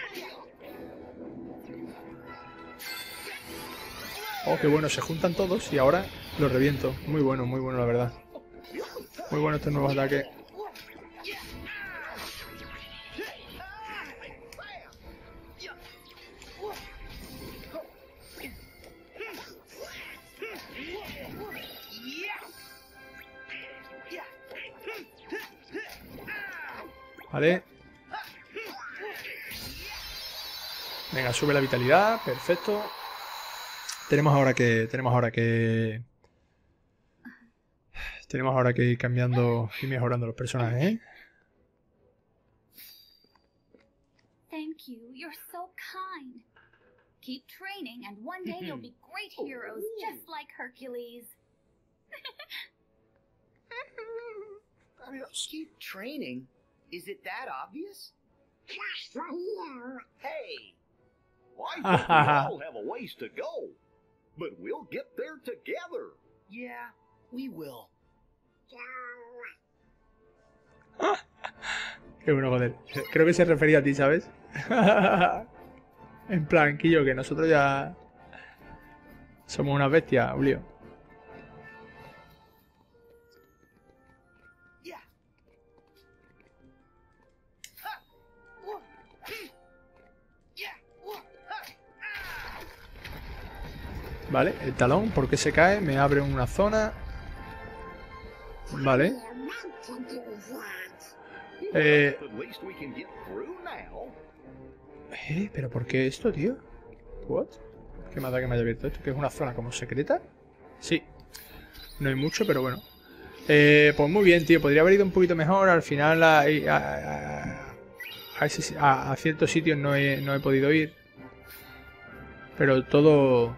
[SPEAKER 1] Oh, qué bueno. Se juntan todos y ahora los reviento. Muy bueno, la verdad. Muy bueno estos nuevos ataques. Vale. Venga, sube la vitalidad. Perfecto. Tenemos ahora que ir cambiando y mejorando los personajes, ¿eh?
[SPEAKER 11] Thank you. You're so kind. Keep training and one day you'll be great heroes just like Hercules.
[SPEAKER 4] Keep training? Is it that obvious?
[SPEAKER 11] Just for you.
[SPEAKER 3] Hey! I think we all have a ways to go, but we'll get there together.
[SPEAKER 4] Yeah, we will.
[SPEAKER 1] Qué bueno, joder. Creo que se refería a ti, ¿sabes? En plan, Quillo, que nosotros ya somos una bestia, Julio. Vale, el talón, ¿por qué se cae? Me abre una zona. Vale. ¿Pero por qué esto, tío? ¿What? ¿Qué más da que me haya abierto esto? ¿Que es una zona como secreta? Sí. No hay mucho, pero bueno. Pues muy bien, tío. Podría haber ido un poquito mejor. Al final a ciertos sitios no he podido ir. Pero todo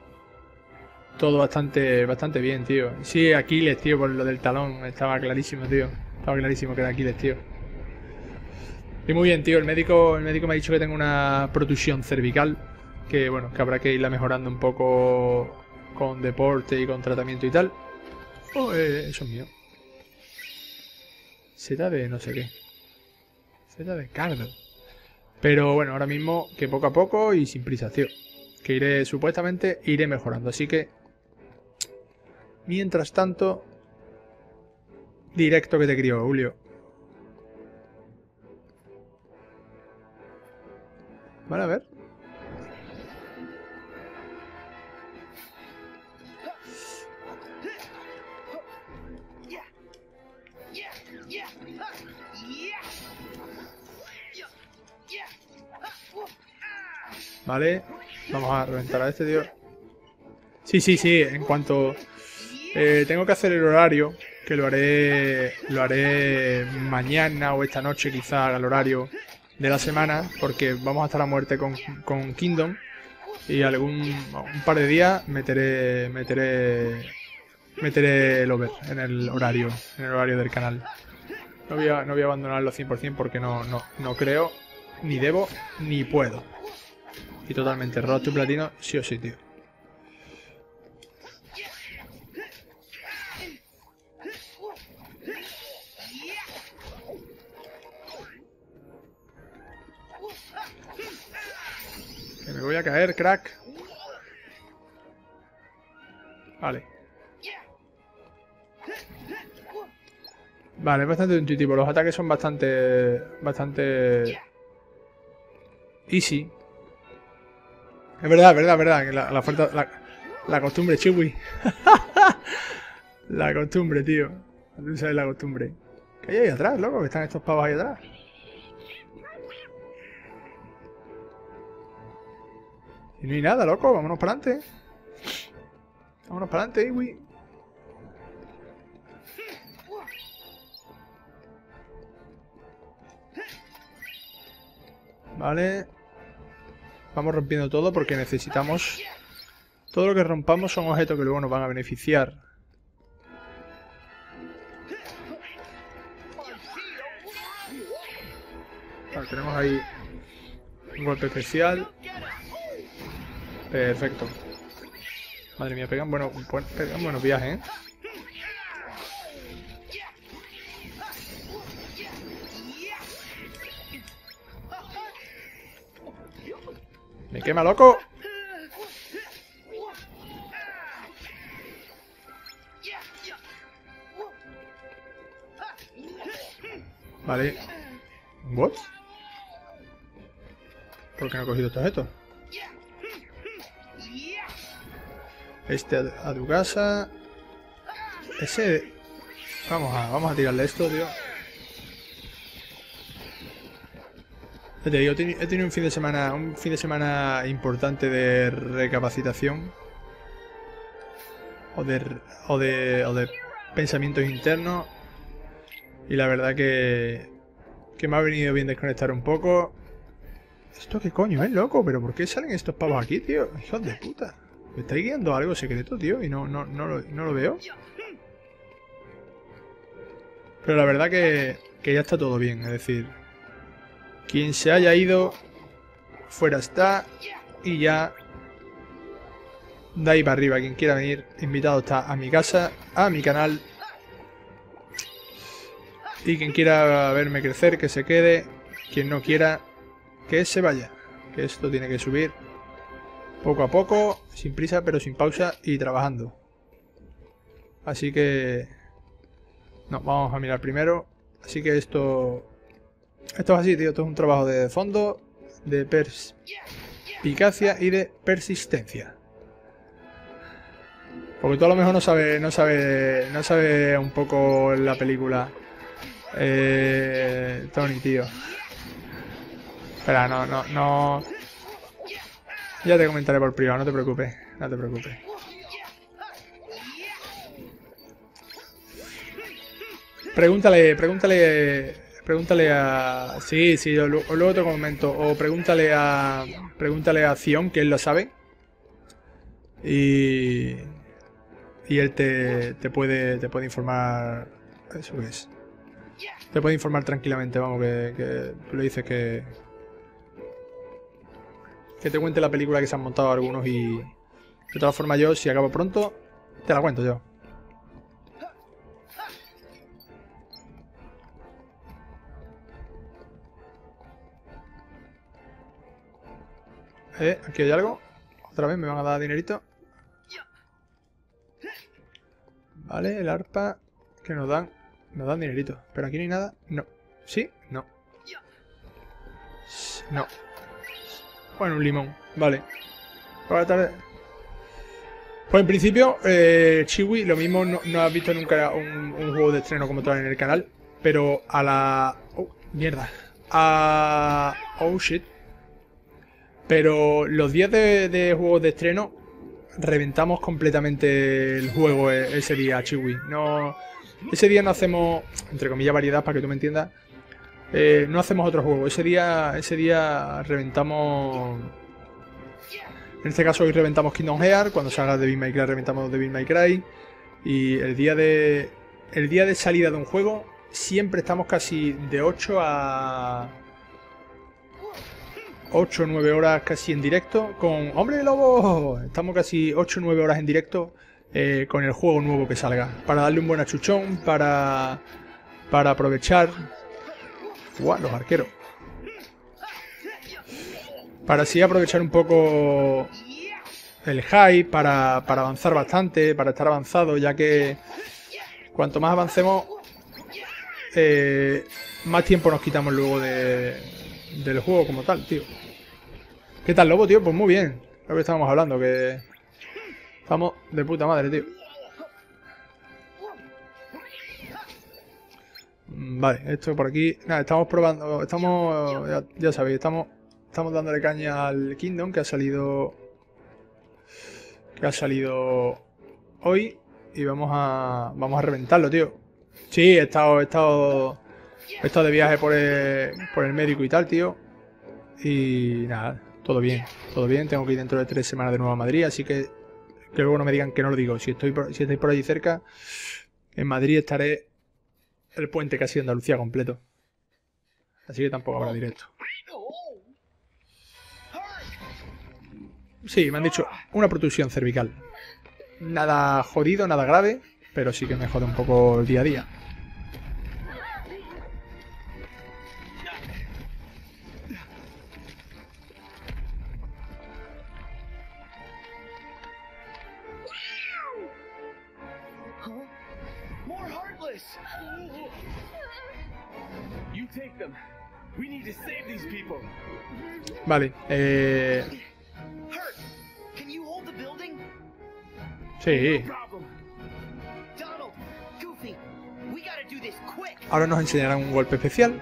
[SPEAKER 1] bastante bien, tío. Sí, Aquiles, tío, por lo del talón. Estaba clarísimo, tío. Estaba clarísimo que era Aquiles, tío. Y muy bien, tío. El médico me ha dicho que tengo una protusión cervical. Que, bueno, que habrá que irla mejorando un poco con deporte y con tratamiento y tal. Oh, eso es mío. Zeta de no sé qué. Zeta de cardo. Pero bueno, ahora mismo que poco a poco y sin prisa, tío. Que supuestamente iré mejorando. Así que mientras tanto, directo que te crío, Julio. Vale, a ver. Vale, vamos a reventar a este, tío. Sí, en cuanto... tengo que hacer el horario, que lo haré mañana o esta noche quizá al horario de la semana, porque vamos a estar a muerte con Kingdom y un par de días meteré el over en el horario del canal. No voy a abandonarlo 100% porque no creo, ni debo, ni puedo. Y totalmente, Road to Platino, sí o sí, tío. a caer, crack. Vale. Vale, es bastante intuitivo. Los ataques son bastante easy. Es verdad. Que la costumbre, Chiwi. La costumbre, tío. Tú sabes la costumbre. ¿Qué hay ahí atrás, loco? Que están estos pavos ahí atrás. Y no hay nada, loco. Vámonos para adelante. Vámonos para adelante, Iwi. Vale. Vamos rompiendo todo porque necesitamos... Todo lo que rompamos son objetos que luego nos van a beneficiar. Vale, tenemos ahí un golpe especial. Perfecto. Madre mía, pegan buenos viajes, ¿eh? ¡Me quema, loco! Vale. ¿What? ¿Por qué no he cogido estos objetos? Este a tu casa. Ese... Vamos a tirarle esto, tío. Te digo, he tenido un fin de semana importante de recapacitación. O de pensamientos internos. Y la verdad que me ha venido bien desconectar un poco. ¿Esto qué coño es, loco? ¿Pero por qué salen estos pavos aquí, tío? Hijos de puta. ¿Me estáis guiando algo secreto, tío? Y no lo veo. Pero la verdad que ya está todo bien. Es decir, quien se haya ido, fuera está. Y ya, de ahí para arriba, quien quiera venir, invitado está a mi casa, a mi canal. Y quien quiera verme crecer, que se quede. Quien no quiera, que se vaya. Que esto tiene que subir poco a poco, sin prisa, pero sin pausa y trabajando. Así que... No, vamos a mirar primero. Así que esto es así, tío. Esto es un trabajo de fondo, de perspicacia y de persistencia. Porque tú a lo mejor no sabe un poco la película. Tony, tío. Espera, no. Ya te comentaré por privado, no te preocupes. Pregúntale a... Sí, luego te comento. O pregúntale a Zion, que él lo sabe. Y él te puede informar. ¿Eso qué es? Te puede informar tranquilamente, vamos, que tú le dices que te cuente la película que se han montado algunos y... De todas formas yo, si acabo pronto, te la cuento yo. Aquí hay algo. Otra vez me van a dar dinerito. Vale, el arpa que nos dan dinerito. Pero aquí no hay nada. No. ¿Sí? No. No. Bueno, un limón. Vale. Por la tarde. Pues en principio, Chiwi, lo mismo no has visto nunca un juego de estreno como tal en el canal. Pero a la... Oh, mierda. Oh, shit. Pero los días de juegos de estreno reventamos completamente el juego ese día, Chiwi. No, ese día no hacemos, entre comillas, variedad, para que tú me entiendas. No hacemos otro juego. Ese día reventamos... En este caso hoy reventamos Kingdom Hearts. Cuando salga Devil May Cry reventamos Devil May Cry. Y el día de salida de un juego siempre estamos casi de 8 a... 8 o 9 horas casi en directo con ¡Hombre Lobo! Estamos casi 8 o 9 horas en directo con el juego nuevo que salga. Para darle un buen achuchón, para aprovechar... ¡Guau! Los arqueros. Para así aprovechar un poco el hype, para avanzar bastante, para estar avanzado, ya que cuanto más avancemos, más tiempo nos quitamos luego del juego como tal, tío. ¿Qué tal, Lobo, tío? Pues muy bien. Lo que estábamos hablando, que estamos de puta madre, tío. Vale, esto por aquí. Nada, estamos probando. Ya sabéis, estamos dándole caña al Kingdom, que ha salido hoy. Y vamos a reventarlo, tío. Sí, he estado de viaje por el médico y tal, tío. Y nada, todo bien. Tengo que ir dentro de 3 semanas de nuevo a Madrid, así que luego no me digan que no lo digo. Si estáis por allí cerca, en Madrid estaré el puente casi de Andalucía completo. Así que tampoco habrá directo. Sí, me han dicho una protusión cervical. Nada jodido, nada grave, pero sí que me jode un poco el día a día. Vale, sí. Ahora nos enseñarán un golpe especial.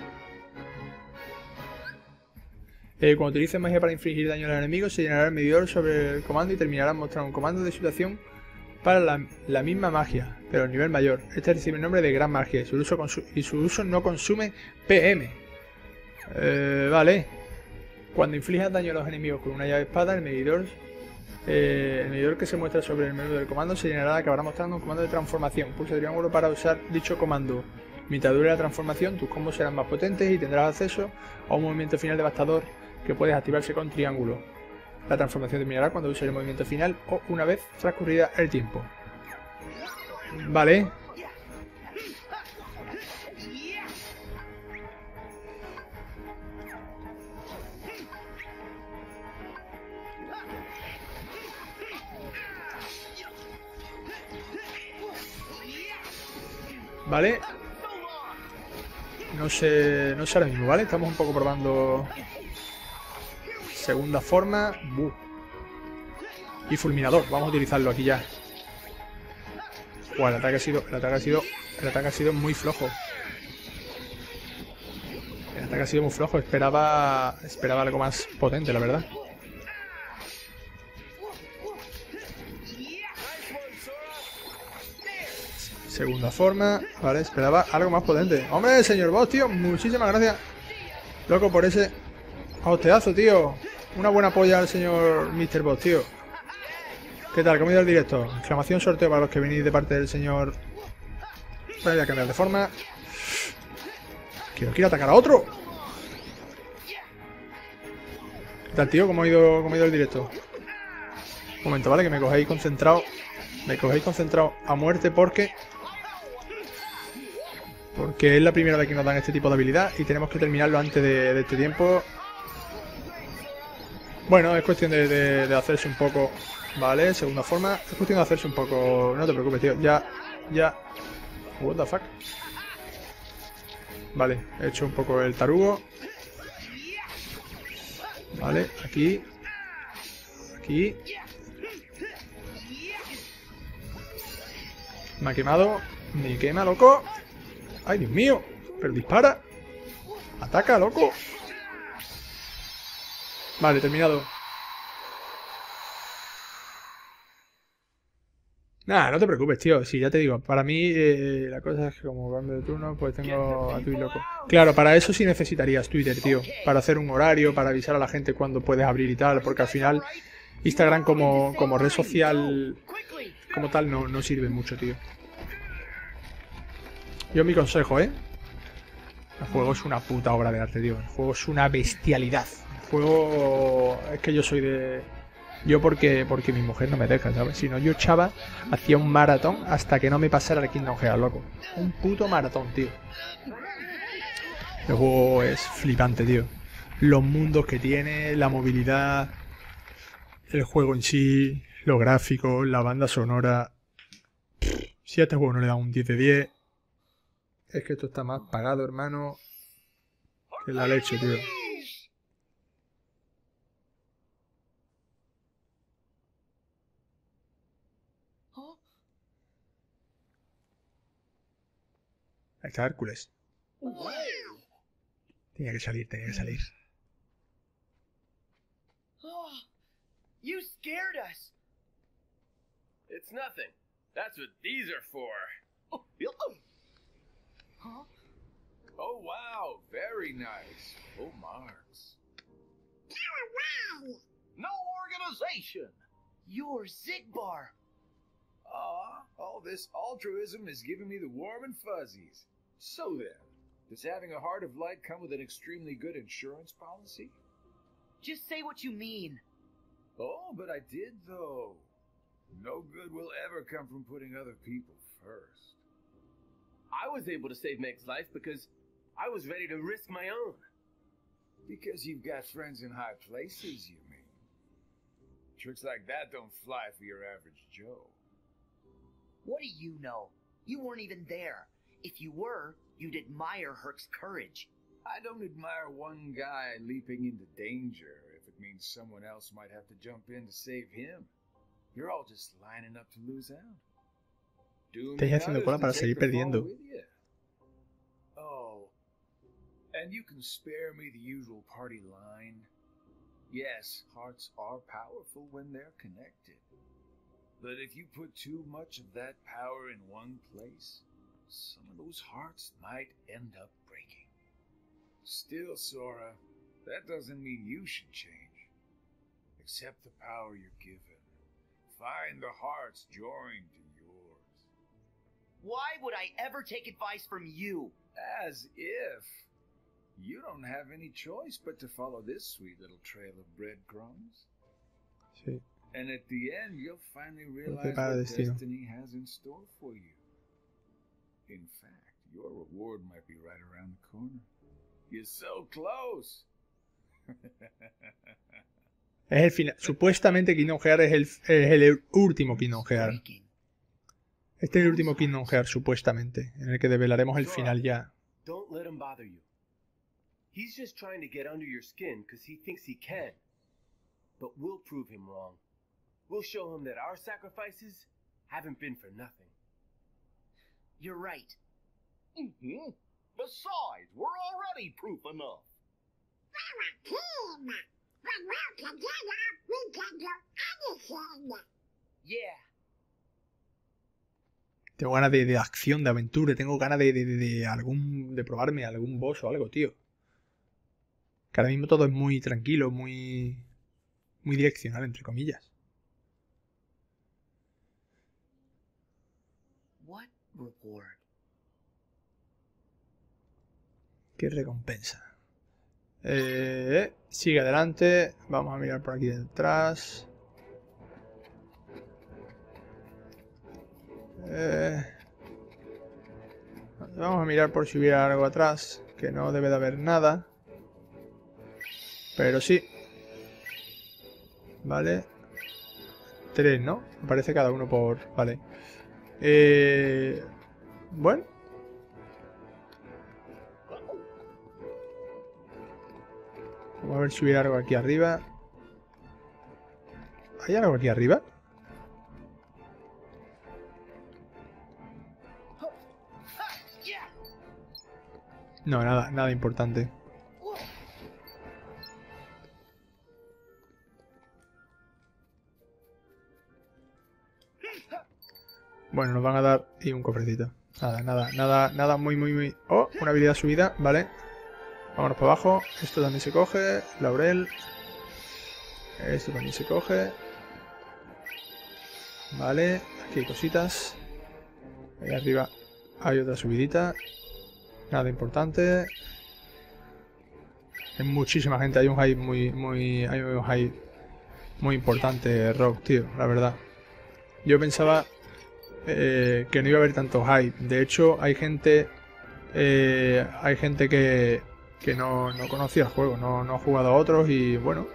[SPEAKER 1] Cuando utilices magia para infligir daño a los enemigos, se llenará el medidor sobre el comando y terminarán mostrando un comando de situación para la misma magia, pero a nivel mayor. Este recibe el nombre de gran magia y su uso no consume PM. Vale. Cuando inflijas daño a los enemigos con una llave espada, el medidor que se muestra sobre el menú del comando se llenará y acabará mostrando un comando de transformación. Pulsa el triángulo para usar dicho comando. Mientras dure la transformación, tus combos serán más potentes y tendrás acceso a un movimiento final devastador que puedes activarse con triángulo. La transformación terminará cuando use el movimiento final o una vez transcurrida el tiempo. Vale. Vale. No sé ahora mismo, ¿vale? Estamos un poco probando. Segunda forma. Y fulminador. Vamos a utilizarlo aquí ya. Bueno, el ataque ha sido muy flojo. El ataque ha sido muy flojo. Esperaba algo más potente, la verdad. Segunda forma. Vale, esperaba algo más potente. ¡Hombre, señor boss, tío! Muchísimas gracias, loco, por ese hosteazo, tío. Una buena polla al señor Mr. Boss, tío. ¿Qué tal? ¿Cómo ha ido el directo? Exclamación sorteo para los que venís de parte del señor. Voy a cambiar de forma. Quiero atacar a otro. ¿Qué tal, tío? ¿Cómo ha ido el directo? Un momento, ¿vale? Que me cogéis concentrado. Me cogéis concentrado a muerte porque es la primera vez que nos dan este tipo de habilidad y tenemos que terminarlo antes de este tiempo. Bueno, es cuestión de hacerse un poco. Vale, segunda forma. Es cuestión de hacerse un poco. No te preocupes, tío. Ya. What the fuck. Vale, he hecho un poco el tarugo. Vale, aquí. Me ha quemado. Me quema, loco. ¡Ay, Dios mío! Pero dispara. Ataca, loco. Vale, terminado. Nada, no te preocupes, tío. Sí, ya te digo. Para mí, la cosa es que como cambio de turno, pues tengo a Twitch loco. Claro, para eso sí necesitarías Twitter, tío. Para hacer un horario, para avisar a la gente cuándo puedes abrir y tal. Porque al final, Instagram como red social como tal no sirve mucho, tío. Yo mi consejo, El juego es una puta obra de arte, tío. El juego es una bestialidad. El juego... Es que yo soy de... Yo porque mi mujer no me deja, ¿sabes? Si no, yo hacía un maratón hasta que no me pasara el Kingdom Hearts, loco. Un puto maratón, tío. El juego es flipante, tío. los mundos que tiene, la movilidad, el juego en sí, los gráficos, la banda sonora. Si a este juego no le da un 10 de 10, es que esto está más pagado, hermano, que la leche, tío. Ahí está Hércules. Tenía que salir, tenía que salir.
[SPEAKER 4] Oh, you scared us.
[SPEAKER 9] It's nothing. That's what these are for.
[SPEAKER 4] Huh?
[SPEAKER 8] Oh, wow. Very nice. Full marks.
[SPEAKER 3] No organization.
[SPEAKER 4] You're Zigbar.
[SPEAKER 8] All this altruism is giving me the warm and fuzzies. So then, does having a Heart of Light come with an extremely good insurance policy?
[SPEAKER 4] Just say what you mean.
[SPEAKER 8] Oh, but I did, though. No good will ever come from putting other people first.
[SPEAKER 9] I was able to save Meg's life because I was ready to risk my own.
[SPEAKER 8] Because you've got friends in high places, you mean? Tricks like that don't fly for your average Joe.
[SPEAKER 4] What do you know? You weren't even there. If you were, you'd admire Herc's courage.
[SPEAKER 8] I don't admire one guy leaping into danger if it means someone else might have to jump in to save him. You're all just lining up to lose out.
[SPEAKER 1] Estáis haciendo cola para seguir perdiendo.
[SPEAKER 8] Oh, and you can spare me the usual party line. Yes, hearts are powerful when they're connected. But if you put too much of that power in one place, some of those hearts might end up breaking. Still, Sora, that doesn't mean you should change. Accept the power you're given. Find the hearts joined to yours.
[SPEAKER 4] Why would I ever take advice from you?
[SPEAKER 8] As if. You don't have any choice but to follow this sweet little trail of breadcrumbs.
[SPEAKER 1] Sí.
[SPEAKER 8] And at the end, you'll finally realize what destiny has in store for you. In fact, your reward might be right around the corner. You're so close.
[SPEAKER 1] Es el final. Supuestamente Kingdom Hearts es el último Kingdom Hearts. Este es el último Kingdom Hearts, supuestamente, en el que develaremos el final ya.
[SPEAKER 9] Don't let him bother you. He's just trying to get under your skin because he thinks he can. But we'll prove him wrong. We'll show him that our sacrifices haven't been for nothing.
[SPEAKER 4] You're right.
[SPEAKER 3] Mm-hmm. Besides, we're already proof enough.
[SPEAKER 12] We're a team. When we're together, we can do anything.
[SPEAKER 4] Yeah.
[SPEAKER 1] Tengo ganas de acción, de aventura. Tengo ganas de probarme algún boss o algo, tío. Que ahora mismo todo es muy tranquilo, muy direccional, entre comillas.
[SPEAKER 4] What reward?
[SPEAKER 1] ¿Qué recompensa? Sigue adelante. Vamos a mirar por aquí detrás. Vamos a mirar por si hubiera algo atrás. Que no debe de haber nada. Pero sí. Vale. 3, ¿no? Me parece cada uno por... Vale. Bueno. Vamos a ver si hubiera algo aquí arriba. ¿Hay algo aquí arriba? No, nada importante. Bueno, nos van a dar y un cofrecito. Nada muy... Oh, una habilidad subida, vale. Vámonos para abajo. Esto también se coge. Laurel. Esto también se coge. Vale, aquí hay cositas. Ahí arriba hay otra subidita. Nada importante. Hay muchísima gente. Hay un hype muy importante, Rock, tío, la verdad. Yo pensaba que no iba a haber tanto hype. De hecho, hay gente que que no conocía el juego, no he jugado a otros y bueno.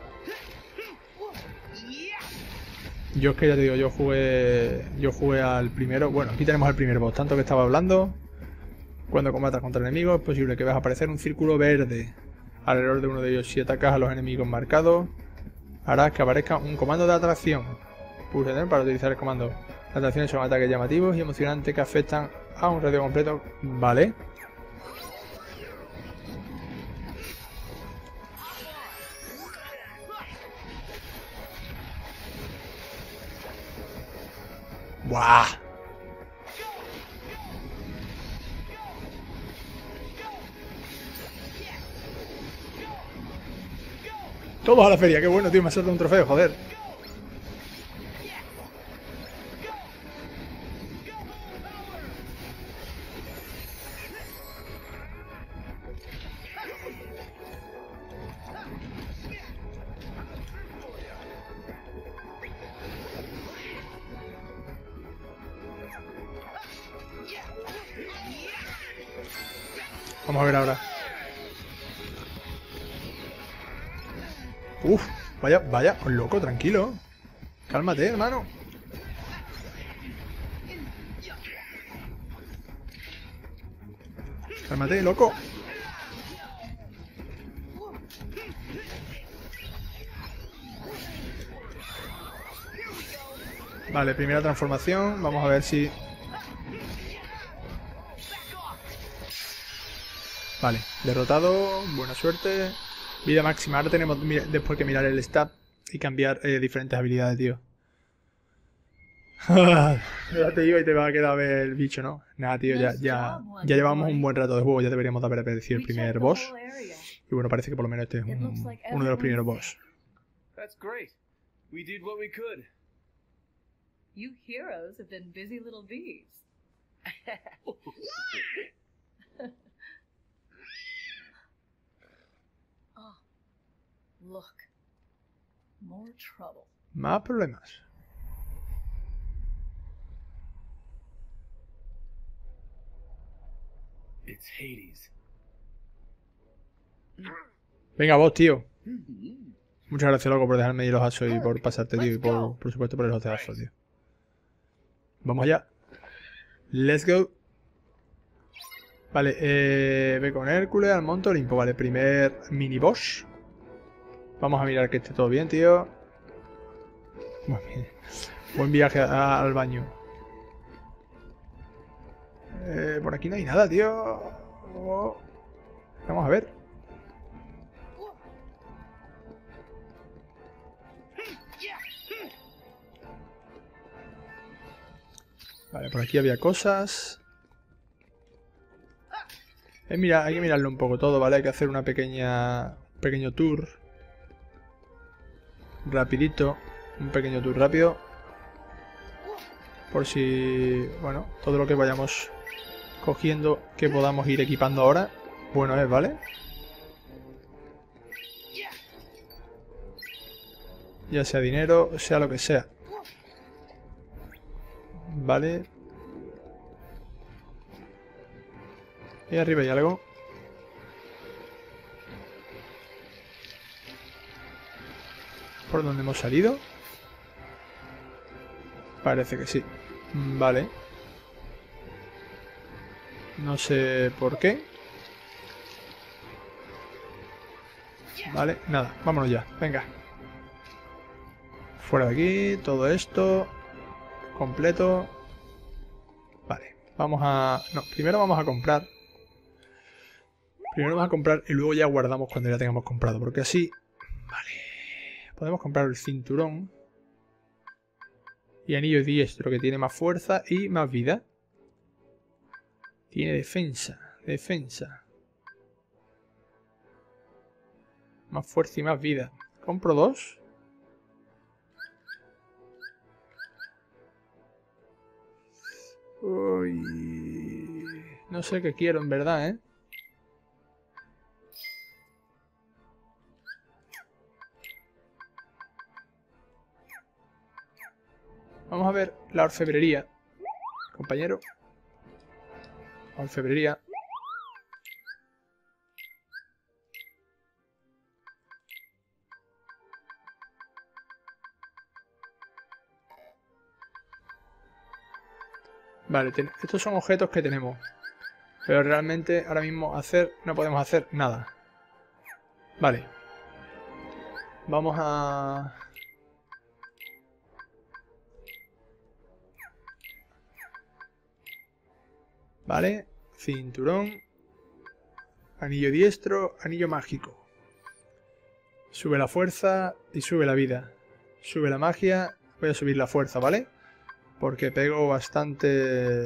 [SPEAKER 1] Yo es que ya te digo, yo jugué al primero. Bueno, aquí tenemos el primer boss, tanto que estaba hablando. Cuando combatas contra enemigos es posible que veas aparecer un círculo verde alrededor de uno de ellos. Si atacas a los enemigos marcados, harás que aparezca un comando de atracción. Pulsa Enter para utilizar el comando. Las atracciones son ataques llamativos y emocionantes que afectan a un radio completo. Vale. ¡Buah! Todos a la feria, qué bueno, tío, me ha saltado un trofeo, joder. Vamos a ver ahora. Uf, vaya, loco, tranquilo. Cálmate, hermano. Cálmate, loco. Vale, primera transformación. Vamos a ver si... Vale, derrotado. Buena suerte. Vida máxima. Ahora tenemos después que mirar el stat y cambiar diferentes habilidades, tío. Ya te iba y te va a quedar a ver el bicho, ¿no? Nada, tío, ya llevamos un buen rato de juego. Ya deberíamos de haber aparecido el primer boss. Y bueno, parece que por lo menos este es uno de los primeros boss.
[SPEAKER 9] That's great. We did what we could.
[SPEAKER 10] You heroes have been busy little bees. Oh, look. More trouble.
[SPEAKER 1] Más problemas.
[SPEAKER 9] It's Hades.
[SPEAKER 1] Venga, vos, tío. Muchas gracias, loco, por dejarme ir los asos y por pasarte, tío. Y por supuesto por el hosteazo, tío. Vamos allá. Let's go. Vale, ve con Hércules al Monte Olimpo. Vale, primer mini boss. Vamos a mirar que esté todo bien, tío. Buen viaje al baño. Por aquí no hay nada, tío. Oh. Vamos a ver. Vale, por aquí había cosas. Mira, hay que mirarlo un poco todo, ¿vale? Hay que hacer un pequeño tour. Rapidito. Un pequeño tour rápido. Por si... Bueno, todo lo que vayamos cogiendo que podamos ir equipando ahora. Bueno es, ¿vale? Ya sea dinero, sea lo que sea. Vale. Y arriba hay algo. ¿Por dónde hemos salido? Parece que sí. Vale. No sé por qué. Vale, nada. Vámonos ya. Venga. Fuera de aquí. Todo esto. Completo. Vale. Vamos a... No, primero vamos a comprar. Primero vamos a comprar y luego ya guardamos cuando ya tengamos comprado. Porque así... Vale. Podemos comprar el cinturón. Y anillo diestro, que tiene más fuerza y más vida. Tiene defensa. Defensa. Más fuerza y más vida. ¿Compro dos? Uy. No sé qué quiero en verdad, ¿eh? Vamos a ver la orfebrería, compañero. Orfebrería. Vale, estos son objetos que tenemos. Pero realmente ahora mismo no podemos hacer nada. Vale. Vamos a... Vale. Cinturón. Anillo diestro. Anillo mágico. Sube la fuerza y sube la vida. Sube la magia. Voy a subir la fuerza, ¿vale? Porque pego bastante...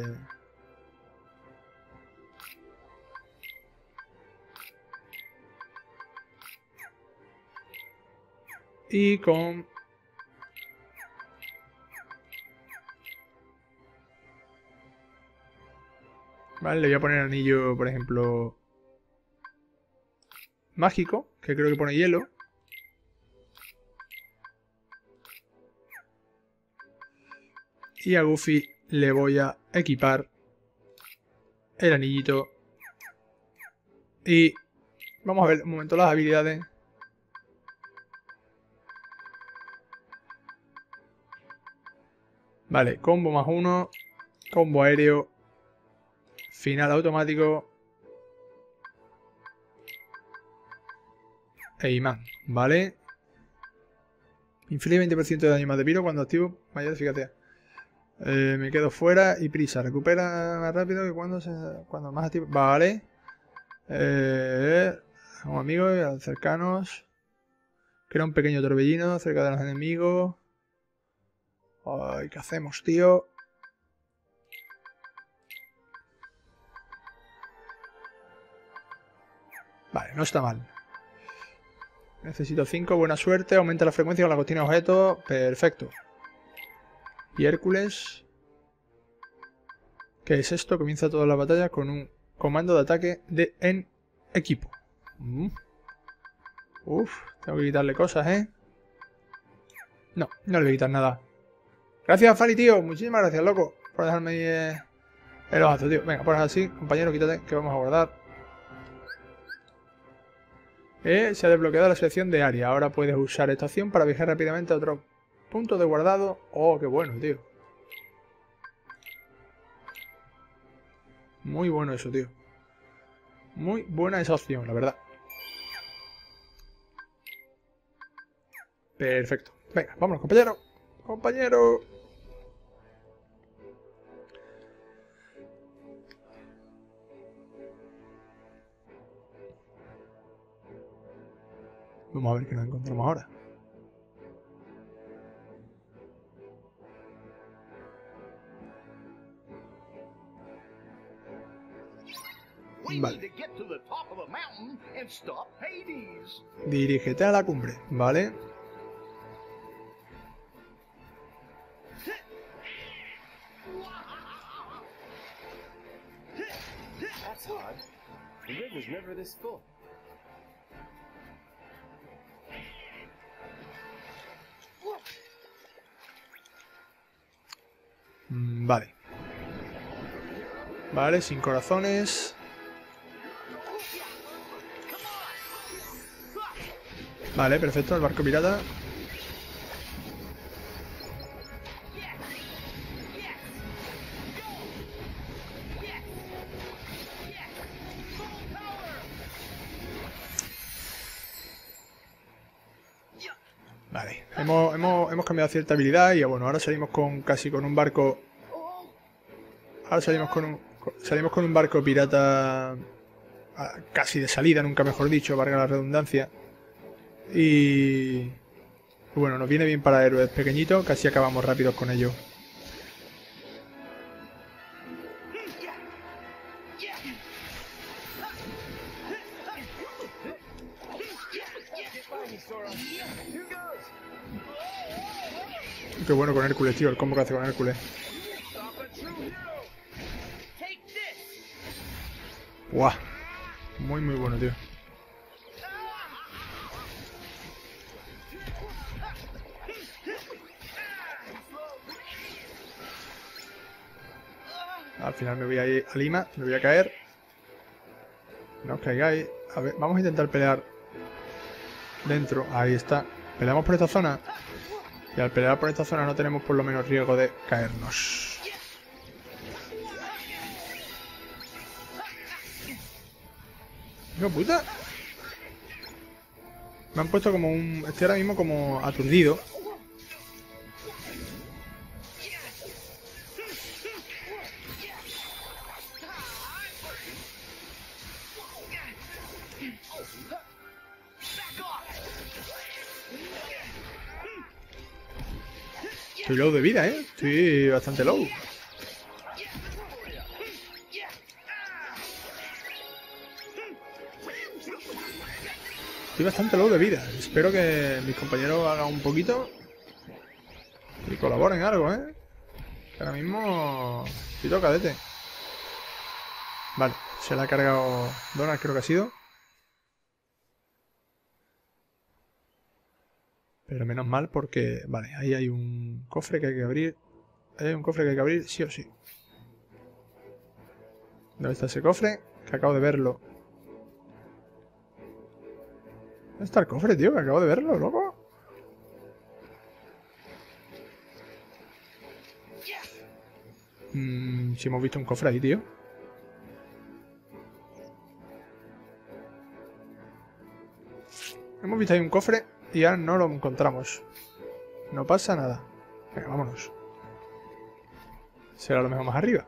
[SPEAKER 1] Y con... Vale, le voy a poner anillo, por ejemplo... mágico, que creo que pone hielo. Y a Goofy le voy a equipar el anillito. Y vamos a ver un momento las habilidades. Vale, combo +1, combo aéreo, final automático e imán, ¿vale? Inflige 20% de daño más de piro cuando activo mayor eficacia. Me quedo fuera y prisa. Recupera más rápido que cuando más activo. Vale. Como amigos cercanos. Crea un pequeño torbellino cerca de los enemigos. Ay, ¿qué hacemos, tío? Vale, no está mal. Necesito 5, buena suerte. Aumenta la frecuencia con la cortina de objetos. Perfecto. Y Hércules. ¿Qué es esto? Comienza toda la batalla con un comando de ataque en equipo. Uf, tengo que quitarle cosas, ¿eh? No, no le voy a quitar nada. Gracias, Fali, tío. Muchísimas gracias, loco, por dejarme ahí el ojazo, tío. Venga, pues así, compañero, quítate, que vamos a guardar. Se ha desbloqueado la selección de área. Ahora puedes usar esta opción para viajar rápidamente a otro punto de guardado. Oh, qué bueno, tío. Muy bueno eso, tío. Muy buena esa opción, la verdad. Perfecto. Venga, vámonos, compañero. Compañero. Vamos a ver qué nos encontramos ahora. Vale. Dirígete a la cumbre, ¿vale?
[SPEAKER 9] That's odd. The river's never this full.
[SPEAKER 1] Vale. Vale, sin corazones. Vale, perfecto, el barco pirata. Vale, hemos cambiado cierta habilidad y bueno, ahora salimos casi con un barco. Ahora salimos con un barco pirata casi de salida, nunca mejor dicho, valga la redundancia. Y bueno, nos viene bien para héroes pequeñitos, casi acabamos rápidos con ellos. Qué bueno con Hércules, tío, el combo que hace con Hércules. Guau. Muy bueno, tío. Al final me voy a ir a Lima, me voy a caer. No os caigáis. A ver, vamos a intentar pelear dentro. Ahí está. Peleamos por esta zona. Y al pelear por esta zona no tenemos por lo menos riesgo de caernos. ¡Hijo puta! Me han puesto como un... Estoy ahora mismo como aturdido. Estoy low de vida, ¿eh? Estoy bastante low. Estoy bastante low de vida. Espero que mis compañeros hagan un poquito y colaboren algo, ¿eh? Que ahora mismo estoy tocadete. Vale, se la ha cargado Donald, creo que ha sido. Pero menos mal porque... Vale, ahí hay un cofre que hay que abrir. Ahí hay un cofre que hay que abrir sí o sí. ¿Dónde está ese cofre? Que acabo de verlo. ¿Dónde está el cofre, tío? Que acabo de verlo, loco. Si hemos visto un cofre ahí, tío. Hemos visto ahí un cofre y ya no lo encontramos. No pasa nada. Venga, vámonos. Será lo mejor más arriba.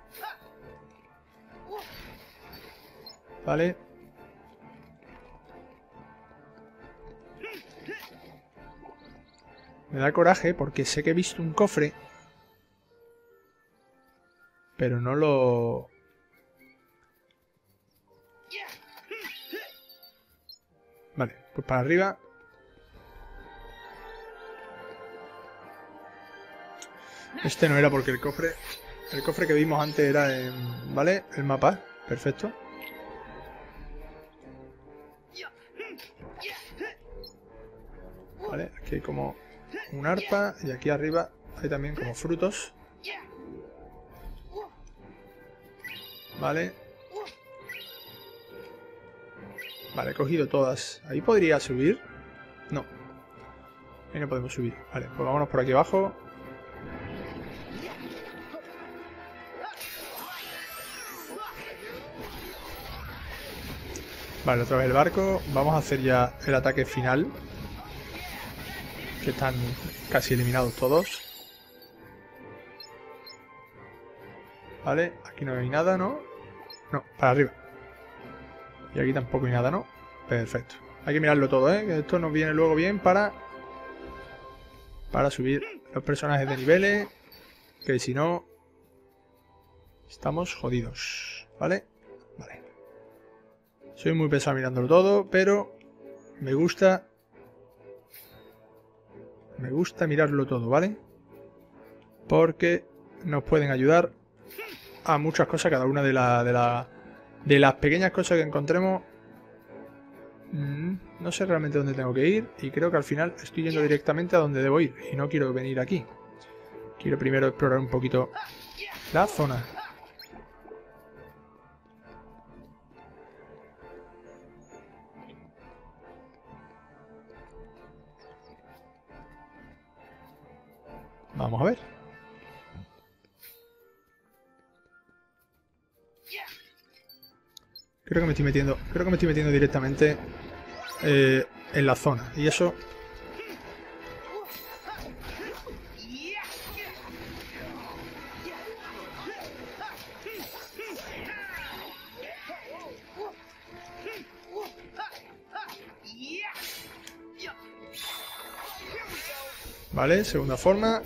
[SPEAKER 1] Vale. Me da coraje porque sé que he visto un cofre, pero no lo... Vale, pues para arriba. Este no era porque el cofre que vimos antes era en... ¿Vale? El mapa, perfecto. Vale, aquí hay como un arpa y aquí arriba hay también como frutos. Vale. Vale, he cogido todas. ¿Ahí podría subir? No. Ahí no podemos subir. Vale, pues vámonos por aquí abajo. Vale, otra vez el barco. Vamos a hacer ya el ataque final. Que están casi eliminados todos. Vale, aquí no hay nada, ¿no? No, para arriba. Y aquí tampoco hay nada, ¿no? Perfecto. Hay que mirarlo todo, ¿eh? Que esto nos viene luego bien para subir los personajes de niveles. Que si no, estamos jodidos. ¿Vale? Vale. Soy muy pesado mirándolo todo, pero me gusta mirarlo todo, ¿vale? Porque nos pueden ayudar a muchas cosas, cada una de las pequeñas cosas que encontremos. No sé realmente dónde tengo que ir y creo que al final estoy yendo directamente a donde debo ir y no quiero venir aquí. Quiero primero explorar un poquito la zona. Vamos a ver. Creo que me estoy metiendo directamente en la zona. Y eso... Vale, segunda forma.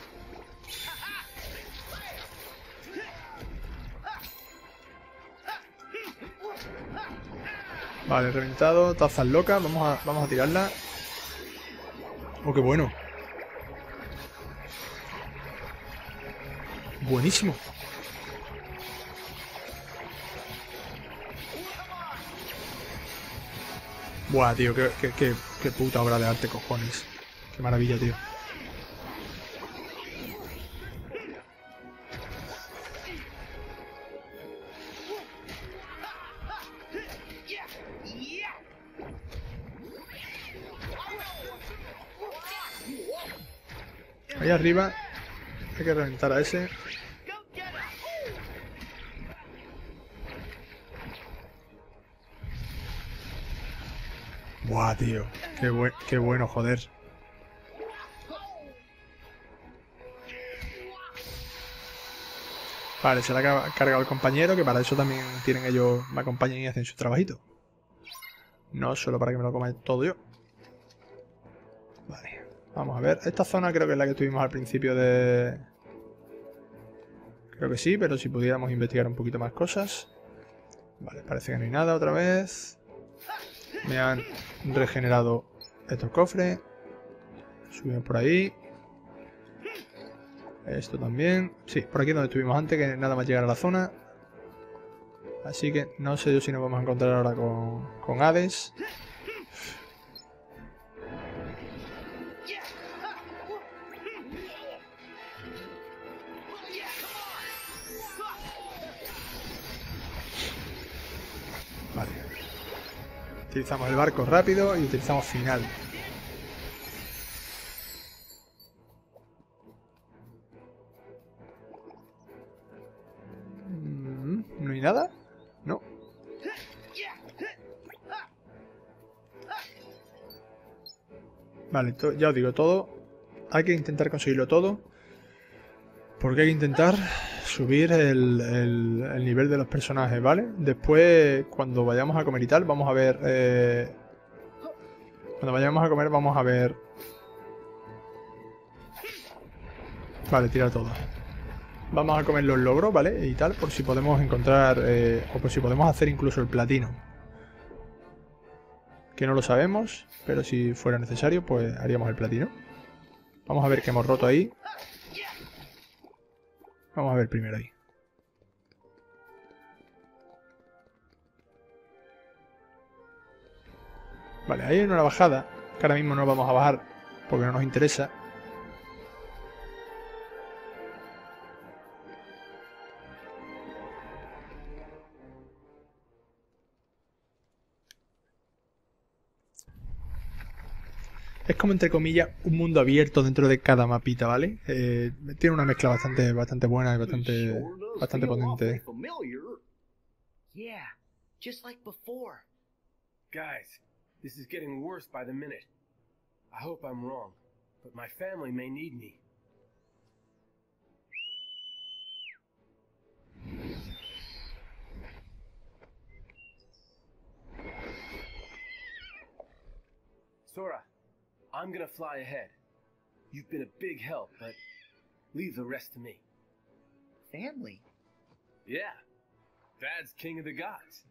[SPEAKER 1] Vale, reventado, tazas locas, vamos a tirarla. Oh, qué bueno. Buenísimo. Buah, tío, qué puta obra de arte, cojones. Qué maravilla, tío. Ahí arriba hay que reventar a ese. Buah, tío. Qué bueno, joder. Vale, se la ha cargado el compañero, que para eso también tienen ellos, me acompañan y hacen su trabajito. No solo para que me lo coma todo yo. Vale, vamos a ver. Esta zona creo que es la que estuvimos al principio de... Creo que sí, pero si pudiéramos investigar un poquito más cosas. Vale, parece que no hay nada otra vez. Me han regenerado estos cofres. Subimos por ahí. Esto también. Sí, por aquí es donde estuvimos antes, que nada más llegar a la zona. Así que no sé yo si nos vamos a encontrar ahora con Hades. Vale. Utilizamos el barco rápido y utilizamos final. ¿No hay nada? No. Vale, ya os digo, todo. Hay que intentar conseguirlo todo. Porque hay que intentar subir el nivel de los personajes, ¿vale? Después, cuando vayamos a comer y tal, vamos a ver... cuando vayamos a comer vamos a ver... Vale, tira todo. Vamos a comer los logros, ¿vale? Y tal, por si podemos encontrar... o por si podemos hacer incluso el platino. Que no lo sabemos, pero si fuera necesario, pues haríamos el platino. Vamos a ver qué hemos roto ahí. Vamos a ver primero ahí. Vale, ahí hay una bajada, que ahora mismo no vamos a bajar porque no nos interesa. Es como, entre comillas, un mundo abierto dentro de cada mapita, ¿vale? Tiene una mezcla bastante buena y bastante potente.
[SPEAKER 4] Yeah, just like before.
[SPEAKER 9] Guys, this is getting worse by the minute. I hope I'm wrong, but my family may need me. Sora, I'm gonna fly ahead. You've been a big help, but leave the rest to me.
[SPEAKER 4] Family?
[SPEAKER 9] Yeah. Dad's king of the gods.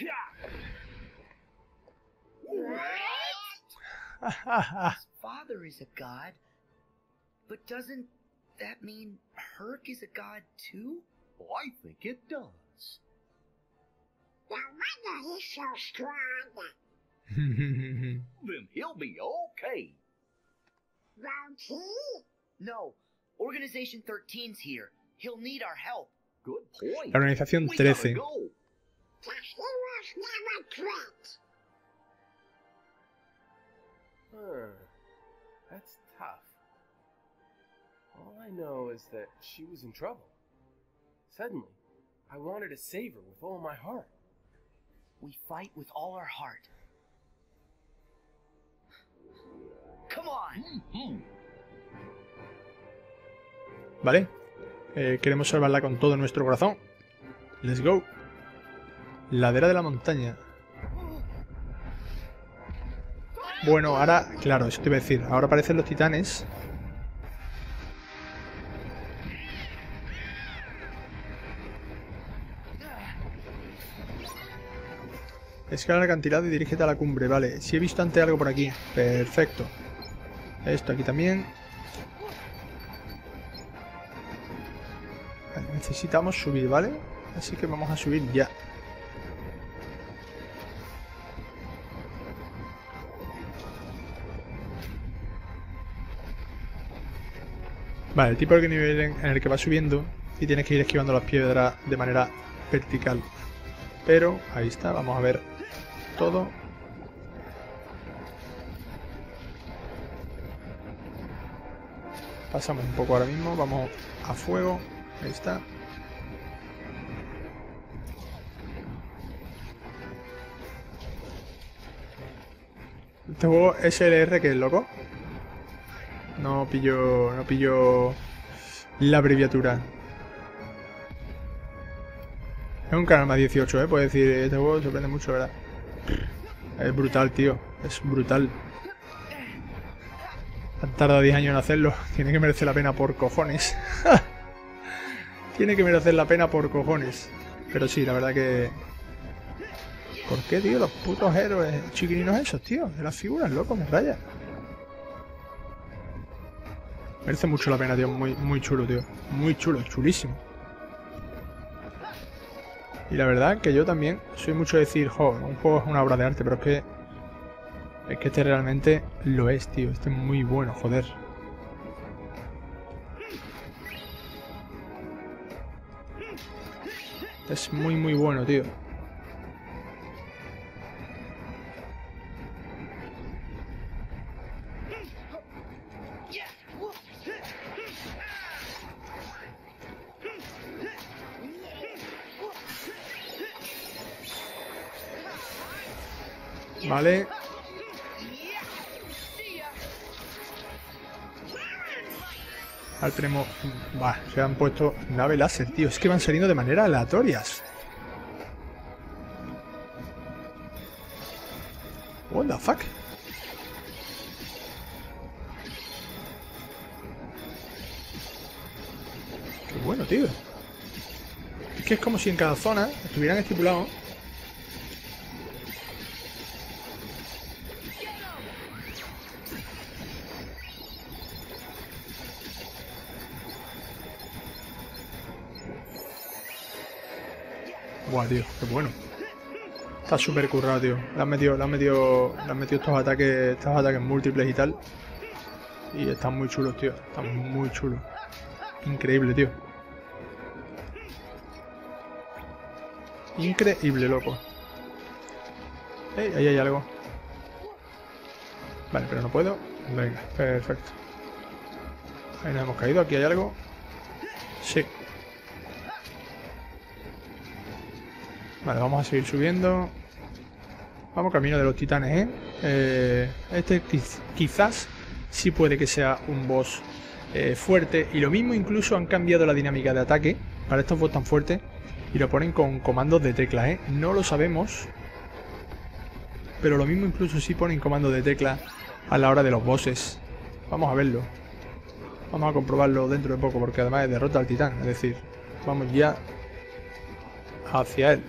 [SPEAKER 4] His father is a god, but doesn't that mean Herc is a god too?
[SPEAKER 3] Oh, I think it does.
[SPEAKER 12] No wonder he's so strong.
[SPEAKER 3] Then he'll be okay.
[SPEAKER 12] Won't he?
[SPEAKER 4] No, Organization 13's here. He'll need our help.
[SPEAKER 3] Good point.
[SPEAKER 1] La organización
[SPEAKER 3] We gotta
[SPEAKER 1] 13.
[SPEAKER 3] go.
[SPEAKER 12] The heroes never quit.
[SPEAKER 9] That's tough. All I know is that she was in trouble. Suddenly, I wanted to save her with all my heart.
[SPEAKER 4] We fight with all our heart. Come on.
[SPEAKER 1] ¿Vale? Queremos salvarla con todo nuestro corazón. Let's go. Ladera de la montaña. Bueno, ahora, claro, eso te iba a decir. Ahora aparecen los titanes. Escala el acantilado y dirígete a la cumbre. Vale, si he visto antes algo por aquí. Perfecto. Esto aquí también. Vale, necesitamos subir, ¿vale? Así que vamos a subir ya. Vale, el tipo de nivel en el que va subiendo y tienes que ir esquivando las piedras de manera vertical. Pero, ahí está, vamos a ver todo. Pasamos un poco ahora mismo, vamos a fuego, ahí está. Este juego es SLR, que es loco. No pillo la abreviatura. Es un canal más 18, puedo decir, este juego sorprende mucho, ¿verdad? Es brutal, tío. Es brutal. Han tardado 10 años en hacerlo. Tiene que merecer la pena por cojones. Tiene que merecer la pena por cojones. Pero sí, la verdad que... ¿Por qué, tío? Los putos héroes chiquininos esos, tío. De las figuras, loco, me raya. Merece mucho la pena, tío. Muy chulo, tío. Muy chulo, chulísimo. Y la verdad que yo también soy mucho de decir, jo, un juego es una obra de arte, pero es que este realmente lo es, tío. Este es muy bueno, joder. Es muy bueno, tío. Vale. Ahora tenemos... Va, se han puesto nave láser, tío. Es que van saliendo de manera aleatorias. What the fuck? Qué bueno, tío. Es que es como si en cada zona estuvieran estipulados. Buah, tío, qué bueno. Está súper currado, tío. Le han metido estos ataques múltiples y tal. Y están muy chulos, tío. Están muy chulos. Increíble, tío. Increíble, loco. Ahí hay algo. Vale, pero no puedo. Venga, perfecto. Ahí nos hemos caído. Aquí hay algo. Sí. Vale, vamos a seguir subiendo. Vamos camino de los titanes, Este quizás sí puede que sea un boss fuerte. Y lo mismo incluso han cambiado la dinámica de ataque para estos boss tan fuertes. Y lo ponen con comandos de tecla, No lo sabemos. Pero lo mismo incluso sí ponen comandos de tecla a la hora de los bosses. Vamos a verlo. Vamos a comprobarlo dentro de poco, porque además es derrota al titán. Es decir, vamos ya hacia él.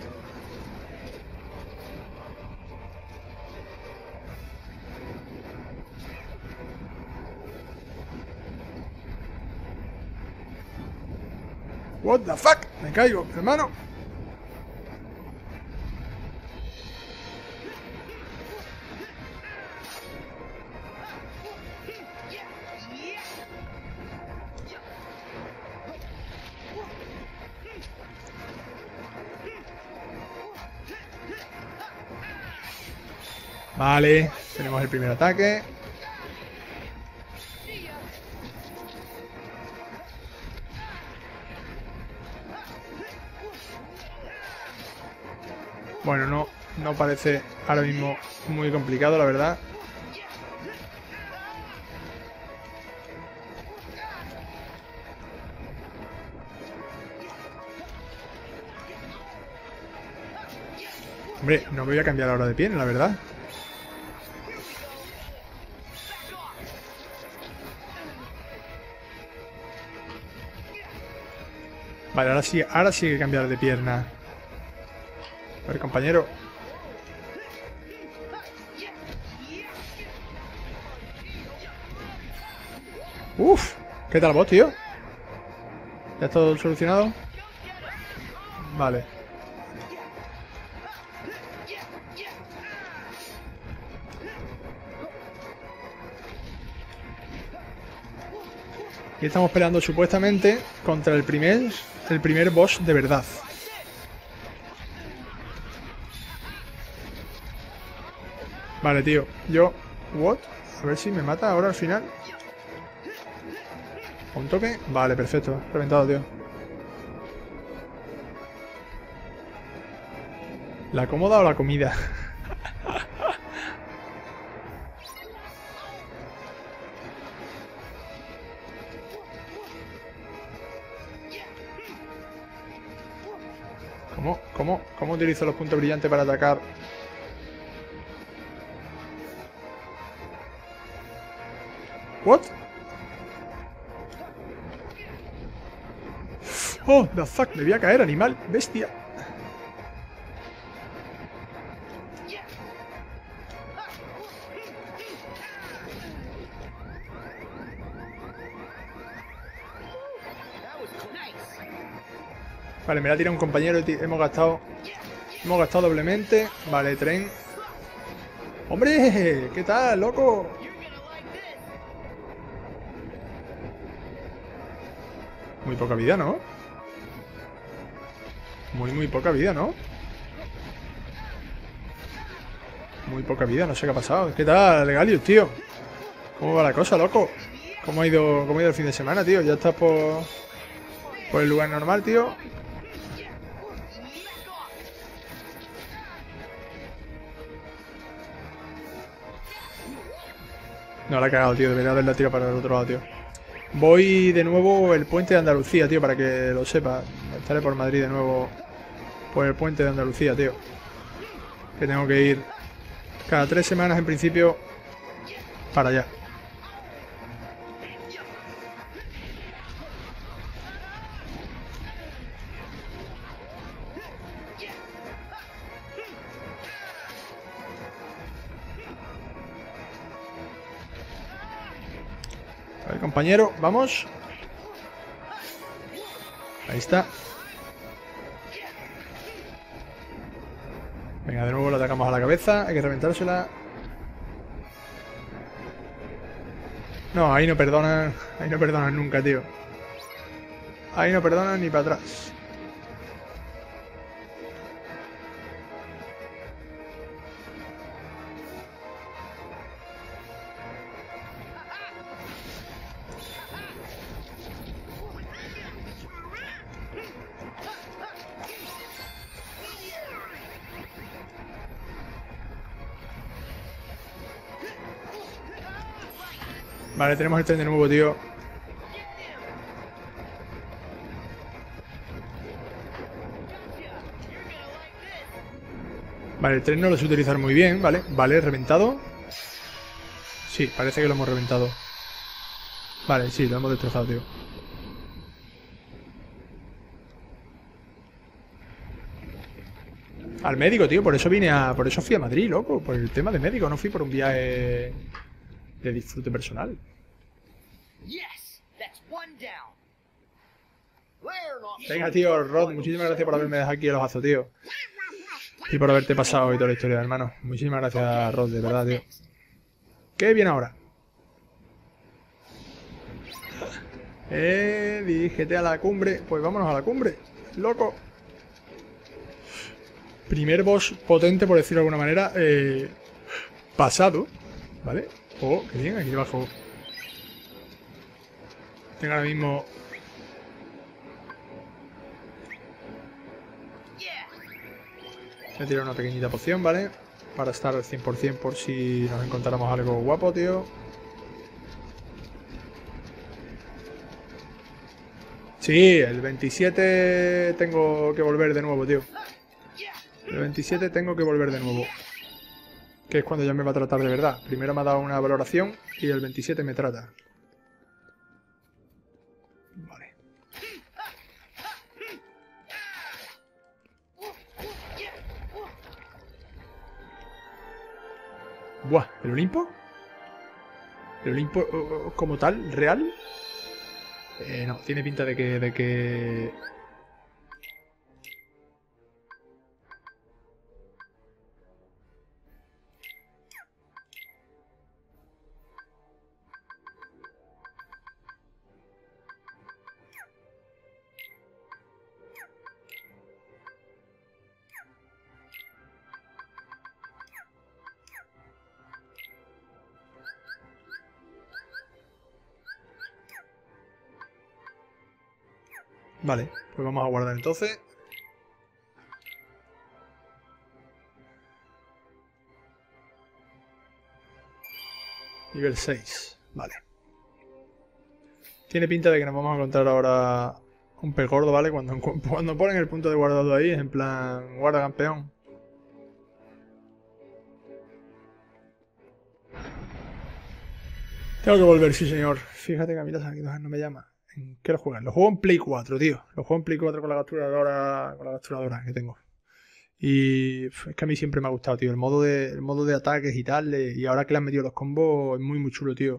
[SPEAKER 1] What the fuck? Me caigo, hermano. Vale, tenemos el primer ataque. Bueno, no parece ahora mismo muy complicado, la verdad. Hombre, no me voy a cambiar ahora de pie, la verdad. Vale, ahora sí hay que cambiar de pierna. A ver, compañero. Uf, ¿qué tal vos, tío? ¿Ya está todo solucionado? Vale. Y estamos peleando supuestamente contra el primer boss de verdad. Vale, tío. ¿What? A ver si me mata ahora al final. ¿Un toque? Vale, perfecto. Reventado, tío. ¿La cómoda o la comida? ¿Cómo utilizo los puntos brillantes para atacar? ¿What? Oh, the fuck, me voy a caer, animal, bestia. Vale, me la ha tirado un compañero, hemos gastado doblemente. Vale, tren. ¡Hombre! ¿Qué tal, loco? Muy poca vida, ¿no? Muy poca vida, ¿no? Muy poca vida, no sé qué ha pasado. ¿Qué tal, Legalius, tío? ¿Cómo va la cosa, loco? ¿Cómo ha ido el fin de semana, tío? ¿Ya estás por el lugar normal, tío? No, la he cagado, tío. Debería haberla tirado para el otro lado, tío. Voy de nuevo el puente de Andalucía, tío, para que lo sepa. Estaré por Madrid de nuevo por el puente de Andalucía, tío. Que tengo que ir cada 3 semanas en principio para allá. A ver, compañero, vamos. Ahí está. Venga, de nuevo lo atacamos a la cabeza. Hay que reventársela. No, ahí no perdonan. Ahí no perdonan nunca, tío. Ahí no perdonan ni para atrás. Vale, tenemos el tren de nuevo, tío. Vale, el tren no lo sé utilizar muy bien, ¿vale? Vale, reventado. Sí, parece que lo hemos reventado. Vale, sí, lo hemos destrozado, tío. Al médico, tío, por eso fui a Madrid, loco. Por el tema de médico, no fui por un viaje de disfrute personal. Venga, tío, Rod, muchísimas gracias por haberme dejado aquí el ojazo, tío. Y por haberte pasado y toda la historia, hermano. Muchísimas gracias, Rod, de verdad, tío. ¿Qué viene ahora? Dirígete a la cumbre. Pues vámonos a la cumbre, loco. Primer boss potente, por decirlo de alguna manera, pasado, ¿vale? Oh, qué bien, aquí debajo. Tengo ahora mismo... Voy a tirar una pequeñita poción, ¿vale? Para estar al 100% por si nos encontráramos algo guapo, tío. Sí, el 27 tengo que volver de nuevo, tío. El 27 tengo que volver de nuevo. Que es cuando ya me va a tratar de verdad. Primero me ha dado una valoración y el 27 me trata. Vale. Buah, ¿el Olimpo? ¿El Olimpo como tal, real? No, tiene pinta de que... Vale, pues vamos a guardar entonces. Nivel 6, vale. Tiene pinta de que nos vamos a encontrar ahora un pez gordo, ¿vale? Cuando ponen el punto de guardado ahí, es en plan, guarda campeón. Tengo que volver, sí señor. Fíjate que a mí la Sanguidosa no me llama. ¿En qué lo juegan? Lo juego en Play 4, tío. Lo juego en Play 4 con la capturadora que tengo. Y es que a mí siempre me ha gustado, tío. El modo de ataques y tal. Y ahora que le han metido los combos, es muy chulo, tío.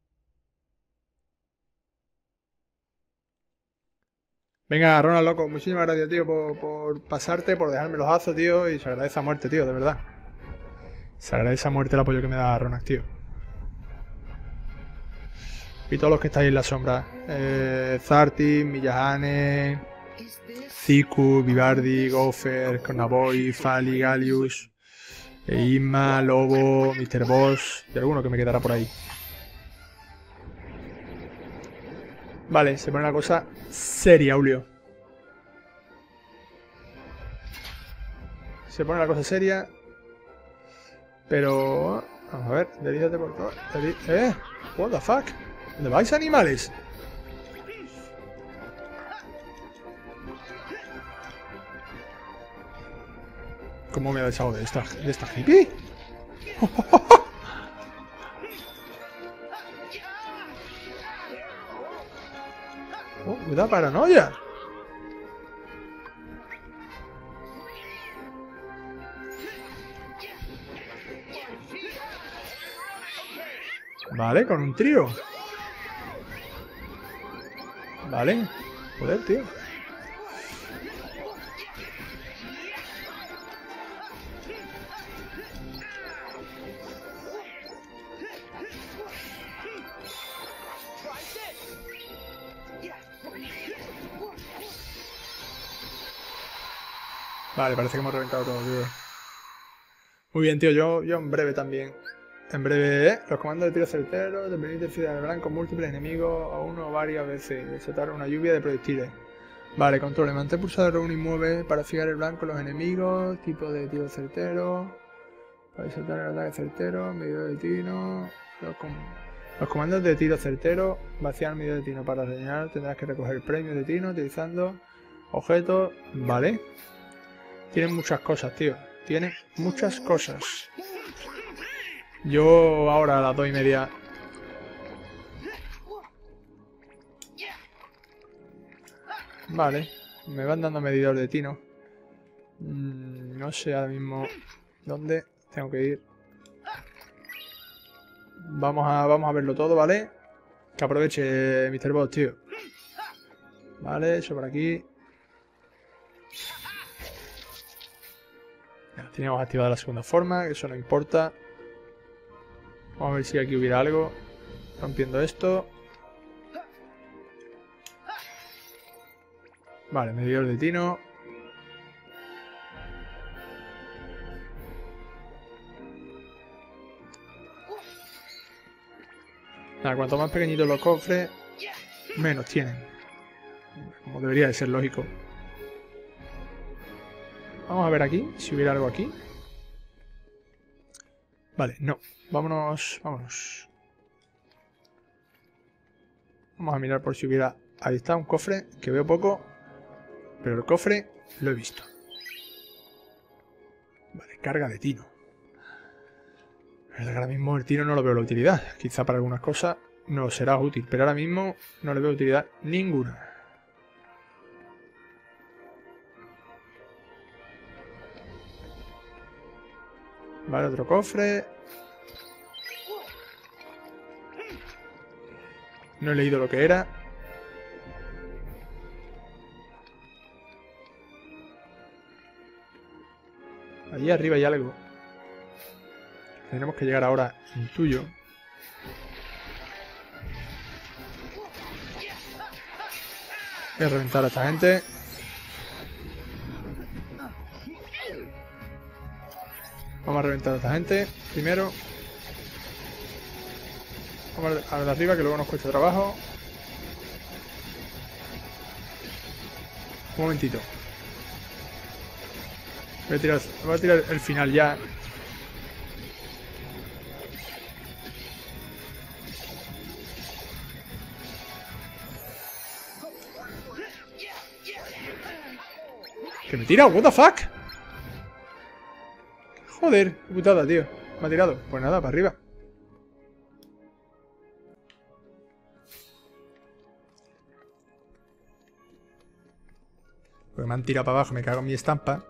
[SPEAKER 1] Venga, Ronald, loco, muchísimas gracias, tío, por pasarte, por dejarme los azos, tío. Y se agradece a muerte, tío, de verdad. Se agradece a muerte el apoyo que me da Ronald, tío. Y todos los que estáis en la sombra. Zarti, Millahane, Ziku, Vivardi, Gopher, Cornaboy, Fali, Galius, Isma, Lobo, Mr. Boss y alguno que me quedará por ahí. Vale, se pone la cosa seria, Julio. Se pone la cosa seria. Pero... vamos a ver, dirígete por todo. What the fuck? ¿Dónde vais, animales? ¿Cómo me ha deshago de esta hippie? Oh, me da paranoia. Vale, con un trío. Vale. Joder, tío. Vale, parece que hemos reventado todo, tío. Muy bien, tío. Yo en breve también. En breve, los comandos de tiro certero, de permitir fijar el blanco múltiples enemigos a uno o varias veces. Desatar una lluvia de proyectiles. Vale, control. Mantén pulsado R1 y mueve para fijar el blanco en los enemigos. Tipo de tiro certero. Para desatar el ataque certero. Medidor de tiro. Los comandos de tiro certero. Vaciar medidor de tiro. Para rellenar tendrás que recoger premios de tiro utilizando objetos. Vale. Tienen muchas cosas, tío. Tiene muchas cosas. Yo ahora a las 2:30. Vale. Me van dando medidor de tino. No sé ahora mismo dónde tengo que ir. Vamos a verlo todo, ¿vale? Que aproveche Mr. Boss, tío. Vale, eso por aquí. Ya, teníamos activada la segunda forma, que eso no importa. Vamos a ver si aquí hubiera algo. Rompiendo esto. Vale, medidor de tino. Nada, cuanto más pequeñitos los cofres, menos tienen. Como debería de ser lógico. Vamos a ver aquí, si hubiera algo aquí. Vale, no. Vámonos. Vamos a mirar por si hubiera... Ahí está, un cofre, que veo poco. Pero el cofre lo he visto. Vale, carga de tino. La verdad que ahora mismo el tino no lo veo la utilidad. Quizá para algunas cosas no será útil, pero ahora mismo no le veo utilidad ninguna. Vale, otro cofre. No he leído lo que era. Allí arriba hay algo. Tenemos que llegar ahora, intuyo. Voy a reventar a esta gente. Vamos a reventar a esta gente primero. Vamos a ver de arriba, que luego nos cuesta trabajo. Un momentito. Voy a tirar el final ya. Que me tira, what the fuck. Joder, qué putada, tío. Me ha tirado. Pues nada, para arriba. Porque me han tirado para abajo, me cago en mi estampa.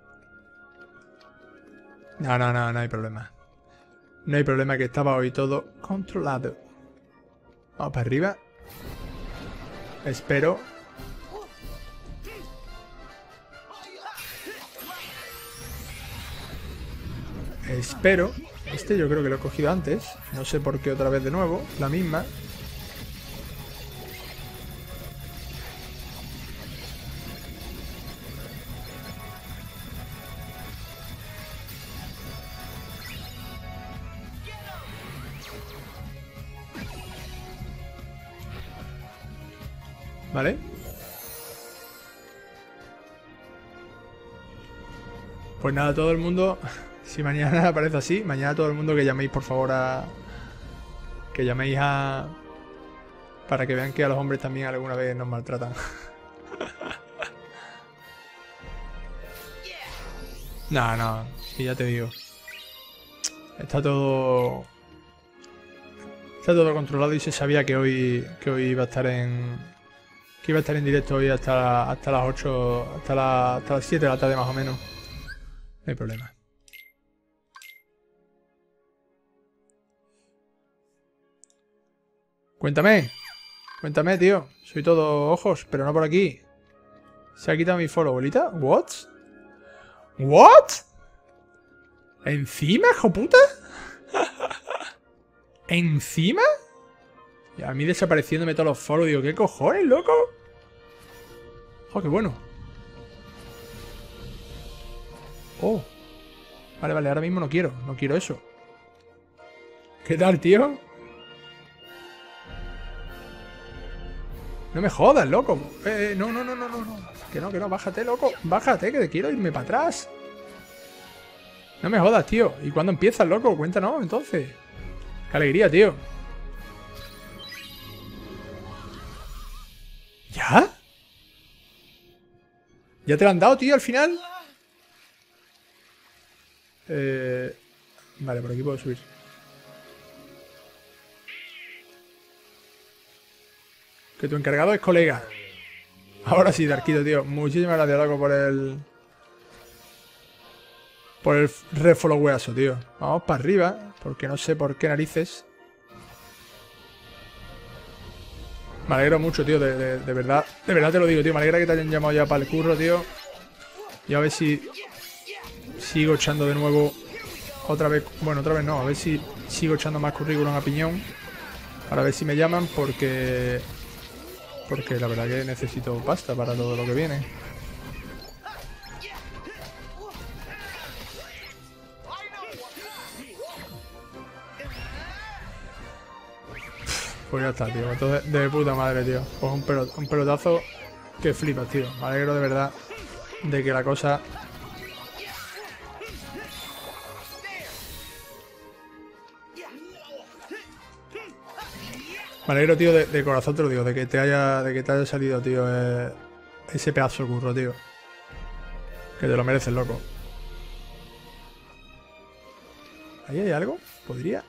[SPEAKER 1] No, no, no, no hay problema. No hay problema, que estaba hoy todo controlado. Vamos para arriba. Espero. Espero. Este yo creo que lo he cogido antes. No sé por qué otra vez de nuevo. La misma. ¿Vale? Pues nada, todo el mundo... Si mañana aparece así, mañana todo el mundo que llaméis, por favor, a... Que llaméis a... Para que vean que a los hombres también alguna vez nos maltratan. No, no, sí, ya te digo. Está todo controlado y se sabía que hoy iba a estar en... Que iba a estar en directo hoy hasta las 8, hasta las 7 de la tarde más o menos. No hay problema. Cuéntame, tío. Soy todo ojos, pero no por aquí. Se ha quitado mi follow, bolita. ¿What? ¿What? ¿Encima, hijo puta? ¿Encima? Y a mí desapareciéndome todos los follow. Digo, ¿qué cojones, loco? Oh, qué bueno. Oh. Vale, vale, ahora mismo no quiero eso. ¿Qué tal, tío? No me jodas, loco. No. Que no, bájate, loco. Bájate, que quiero irme para atrás. No me jodas, tío. ¿Y cuándo empiezas, loco? Cuéntanos, entonces. Qué alegría, tío. ¿Ya? ¿Ya te lo han dado, tío, al final? Vale, por aquí puedo subir. Que tu encargado es colega. Ahora sí, Darquito, tío. Muchísimas gracias, loco, por el... Por el refollowazo, tío. Vamos para arriba, porque no sé por qué narices. Me alegro mucho, tío, de verdad. De verdad te lo digo, tío. Me alegra que te hayan llamado ya para el curro, tío. Y a ver si sigo echando de nuevo otra vez. Bueno, otra vez no. A ver si sigo echando más currículum a piñón. Para ver si me llaman, porque la verdad que necesito pasta para todo lo que viene. Pues ya está, tío. Entonces, de puta madre, tío. Pues un pelotazo que flipas, tío. Me alegro de verdad de que la cosa... Me alegro, tío, de corazón te lo digo, de que te haya salido, tío, ese pedazo de curro, tío. Que te lo mereces, loco. ¿Ahí hay algo? ¿Podría?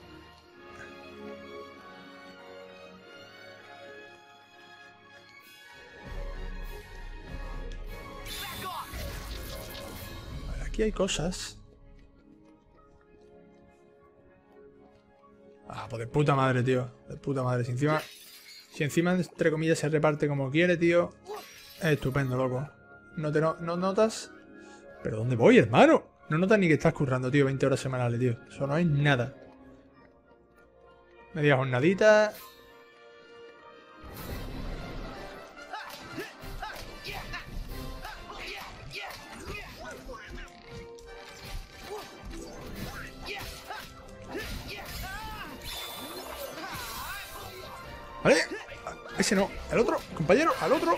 [SPEAKER 1] Vale, aquí hay cosas. Ah, pues de puta madre, tío. De puta madre. Si encima, entre comillas, se reparte como quiere, tío. Es estupendo, loco. ¿No notas? ¿Pero dónde voy, hermano? No notas ni que estás currando, tío. 20 horas semanales, tío. Eso no es nada. Media jornadita. ¿Vale? Ese no. El otro, compañero, al otro.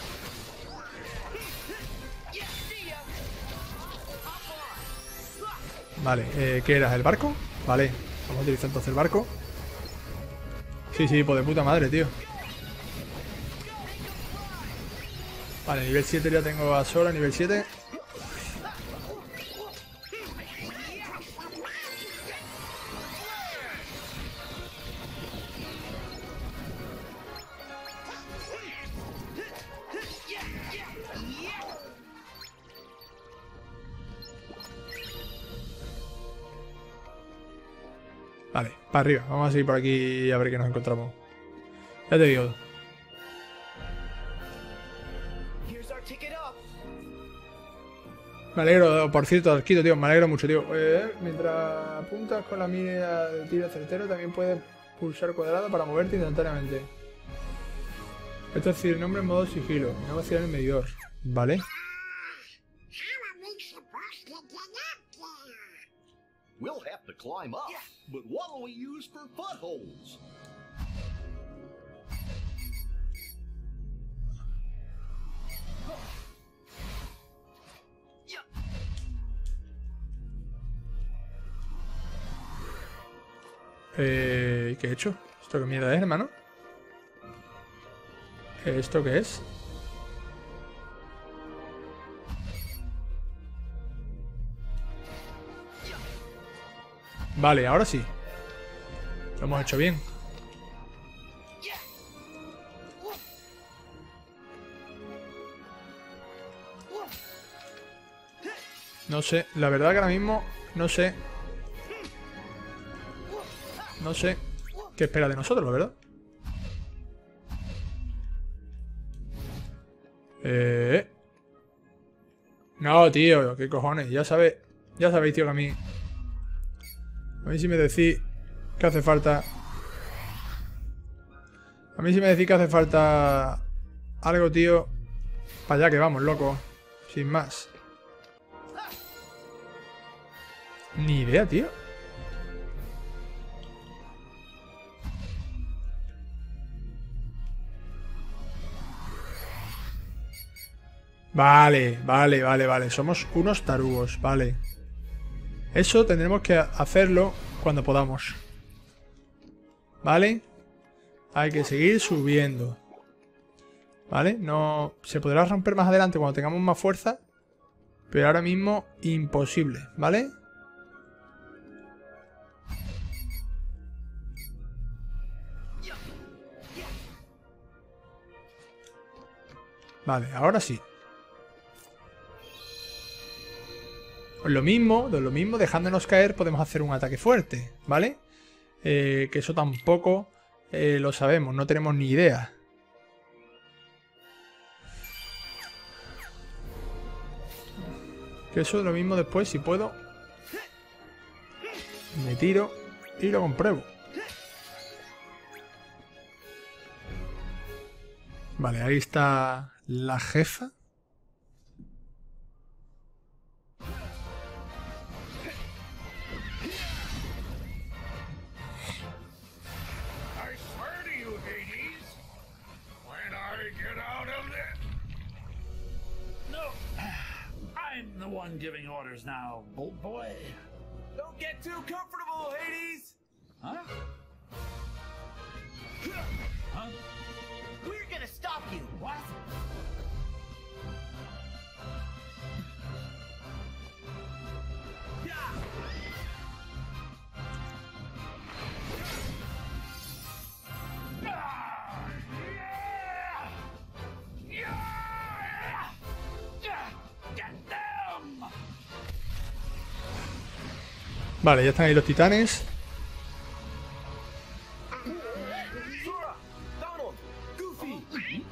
[SPEAKER 1] Vale, ¿qué era? ¿El barco? Vale, vamos a utilizar entonces el barco. Sí, pues de puta madre, tío. Vale, nivel 7 ya tengo a Sora, nivel 7. Vale, para arriba. Vamos a seguir por aquí a ver qué nos encontramos. Ya te digo. Me alegro, por cierto, Arquito, tío, me alegro mucho, tío. Mientras apuntas con la mira de tiro certero, también puedes pulsar cuadrado para moverte instantáneamente. Esto es decir, nombre en modo sigilo. No vaciar el medidor. Vale.
[SPEAKER 3] We'll have to climb up, but what'll we use for footholds?
[SPEAKER 1] ¿Qué he hecho? ¿Esto qué mierda es, hermano? ¿Esto qué es? Vale, ahora sí. Lo hemos hecho bien. No sé, la verdad que ahora mismo no sé. No sé qué espera de nosotros, la verdad. No, tío, qué cojones. Ya sabéis, tío, que a mí si me decís que hace falta. A mí si me decís que hace falta algo, tío, para allá que vamos, loco. Sin más. Ni idea, tío. Vale. Somos unos tarugos, vale. Eso tendremos que hacerlo cuando podamos. ¿Vale? Hay que seguir subiendo. ¿Vale? No se podrá romper más adelante cuando tengamos más fuerza. Pero ahora mismo imposible, ¿vale? Vale, ahora sí. Lo mismo, dejándonos caer, podemos hacer un ataque fuerte, ¿vale? Que eso tampoco lo sabemos, no tenemos ni idea. Que eso es lo mismo después, si puedo. Me tiro y lo compruebo. Vale, ahí está la jefa.
[SPEAKER 7] One giving orders now, old boy.
[SPEAKER 9] Don't get too comfortable, Hades!
[SPEAKER 7] Huh? Huh?
[SPEAKER 4] We're gonna stop you!
[SPEAKER 7] What?
[SPEAKER 1] Vale, ya están ahí los titanes.
[SPEAKER 9] Sora, Donald, Goofy.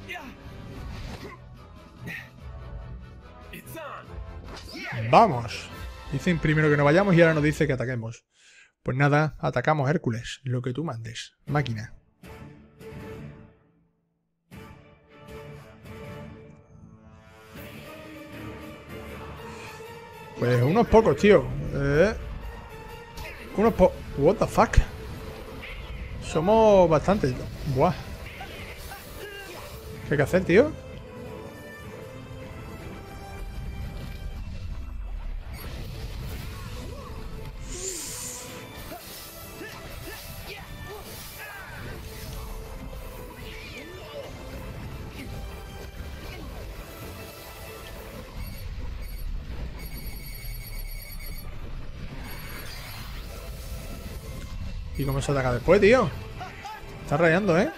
[SPEAKER 9] It's on.
[SPEAKER 1] Vamos. Dicen primero que no vayamos y ahora nos dice que ataquemos. Pues nada, atacamos, Hércules. Lo que tú mandes. Máquina. Pues unos pocos, tío. What the fuck. Somos bastantes. Buah. ¿Qué hay que hacer, tío? ¿Y cómo se ataca después, tío? Está rayando, ¿eh?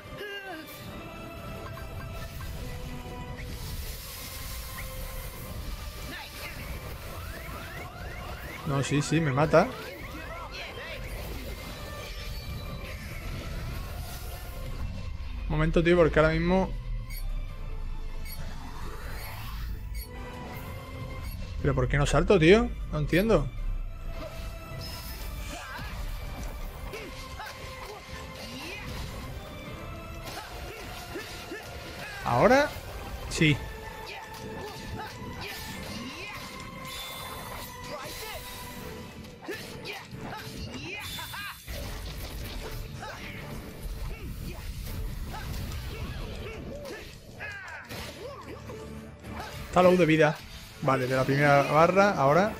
[SPEAKER 1] No, sí, me mata. Momento, tío, porque ahora mismo... ¿Pero por qué no salto, tío? No entiendo. ¿Ahora? Sí. Está low de vida. Vale, de la primera barra, ahora.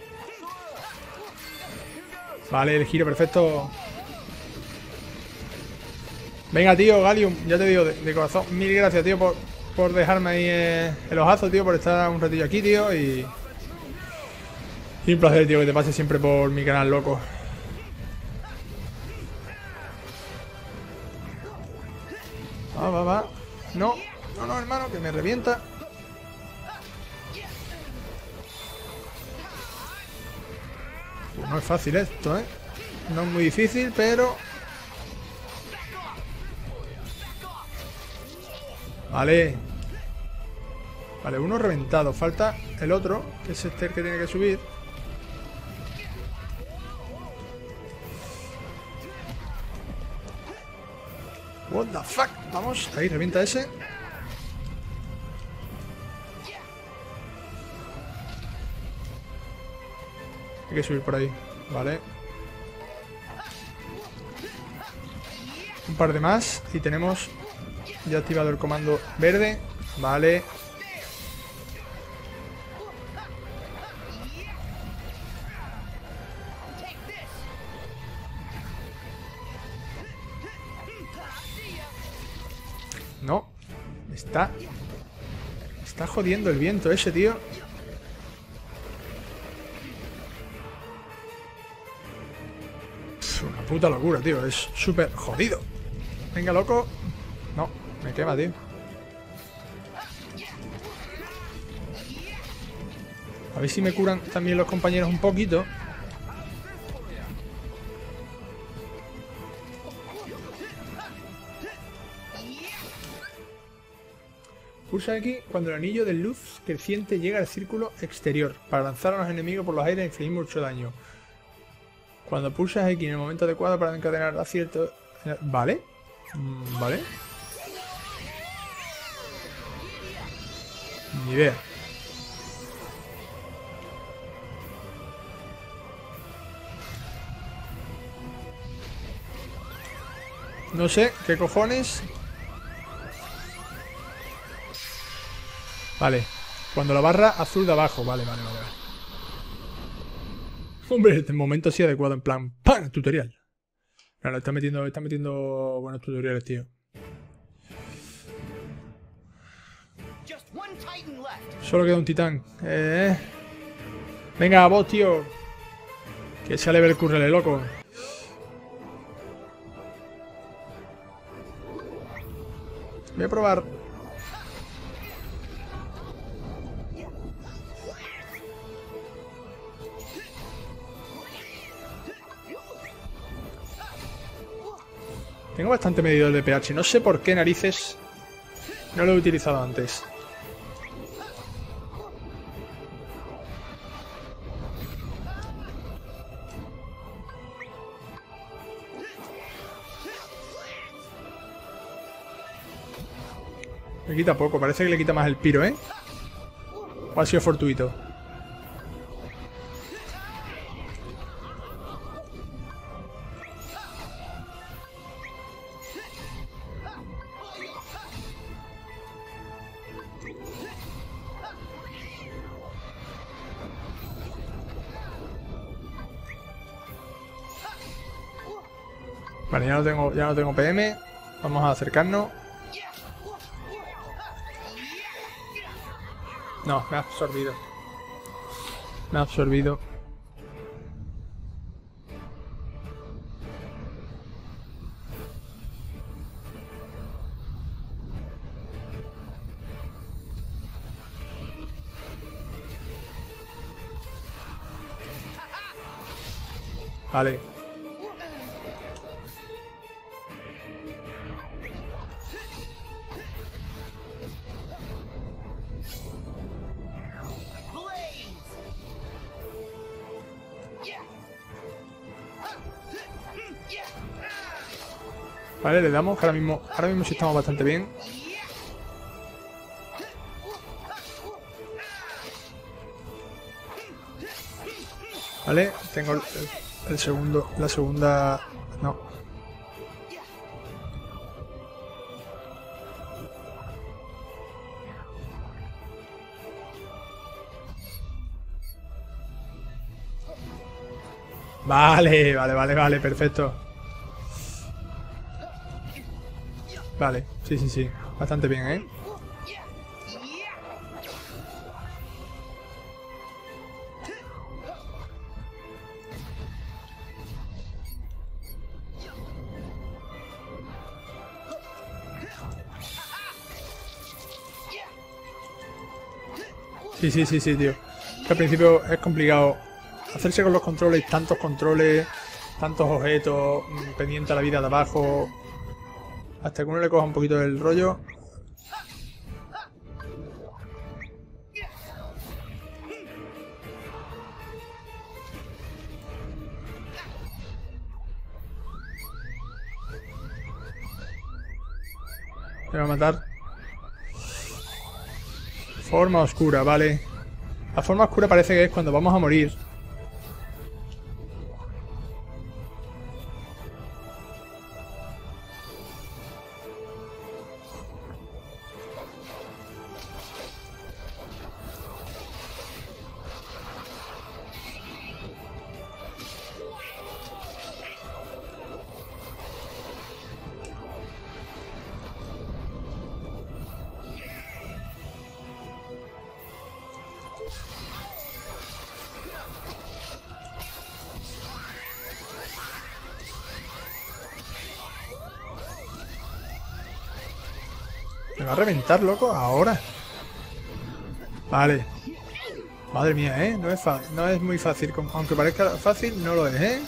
[SPEAKER 1] Vale, el giro perfecto. Venga, tío, Gallium, ya te digo, de corazón, mil gracias, tío, por dejarme ahí el ojazo, tío, por estar un ratillo aquí, tío, y un placer, tío, que te pases siempre por mi canal, loco. Va. No, hermano, que me revienta. No es fácil esto, ¿eh? No es muy difícil, pero... Vale. Vale, uno reventado. Falta el otro, que es este el que tiene que subir. What the fuck. Vamos, ahí, revienta ese. Hay que subir por ahí. Vale. Un par de más. Y tenemos ya activado el comando verde. Vale. No. Está jodiendo el viento ese, tío. Una puta locura, tío. Es súper jodido. Venga, loco. No, me quema, tío. A ver si me curan también los compañeros un poquito. Pulsa X cuando el anillo de luz creciente llega al círculo exterior para lanzar a los enemigos por los aires e infligir mucho daño. Cuando pulsas X en el momento adecuado para encadenar acierto... Vale. Vale. Ni idea. No sé, ¿qué cojones? Vale. Cuando la barra azul de abajo. Vale. Hombre, este momento sí adecuado, en plan ¡pam! Tutorial. Claro, está metiendo buenos tutoriales, tío. Solo queda un titán. Venga, vos, tío. Que sea level currele, loco. Voy a probar. Tengo bastante medidor de pH. No sé por qué narices no lo he utilizado antes. Le quita poco. Parece que le quita más el piro, ¿eh? O ha sido fortuito. Vale, ya no tengo PM. Vamos a acercarnos. No, me ha absorbido. Me ha absorbido. Vale. Vale, le damos, que ahora mismo sí estamos bastante bien. Vale, tengo el segundo, la segunda... No. Vale, perfecto. Vale, sí. Bastante bien, ¿eh? Sí, tío. Que al principio es complicado hacerse con los controles, tantos objetos, pendiente a la vida de abajo. Hasta que uno le coja un poquito del rollo. Me va a matar. Forma oscura, vale. La forma oscura parece que es cuando vamos a morir. Me va a reventar, loco, ahora. Vale. Madre mía, ¿eh? No es muy fácil. Aunque parezca fácil, no lo es, ¿eh?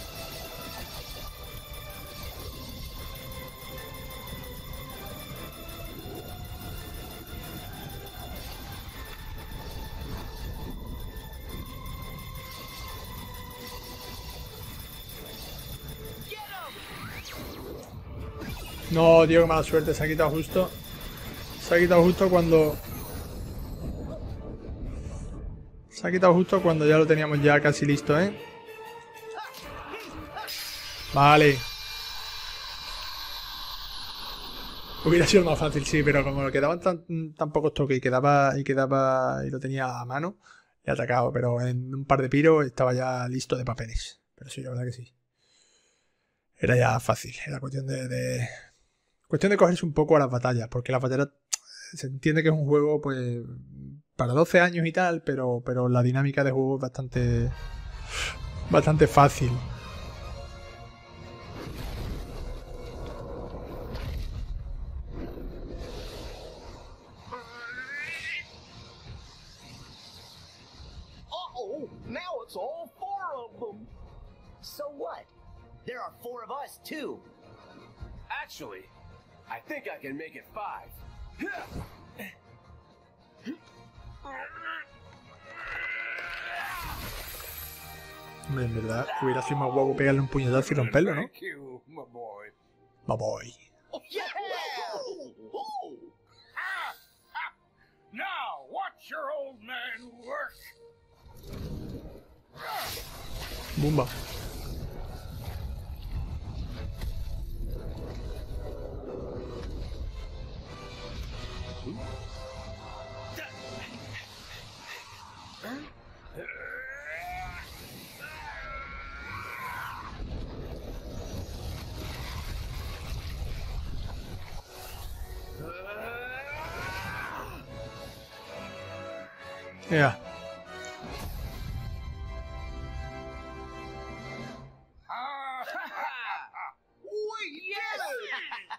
[SPEAKER 1] No, tío, qué mala suerte. Se ha quitado justo. Se ha quitado justo cuando... Se ha quitado justo cuando ya lo teníamos ya casi listo, ¿eh? Vale. Hubiera sido más fácil, sí, pero como le quedaban tan pocos toques y quedaba y lo tenía a mano, le he atacado, pero en un par de piros estaba ya listo de papeles. Pero sí, la verdad que sí. Era ya fácil, era cuestión de cogerse un poco a las batallas, porque las batallas se entiende que es un juego, pues, para 12 años y tal, pero la dinámica de juego es bastante fácil.
[SPEAKER 4] Uh-oh, now it's all 4 of them. So what? There are 4 of us, too.
[SPEAKER 9] Actually, I think I can make it 5.
[SPEAKER 1] Hombre, en verdad, hubiera sido más guapo pegarle un puñetazo y romperlo, ¿no? My boy.
[SPEAKER 8] Yeah! Now, watch your old man work.
[SPEAKER 1] Bumba. Yeah.
[SPEAKER 8] We did it!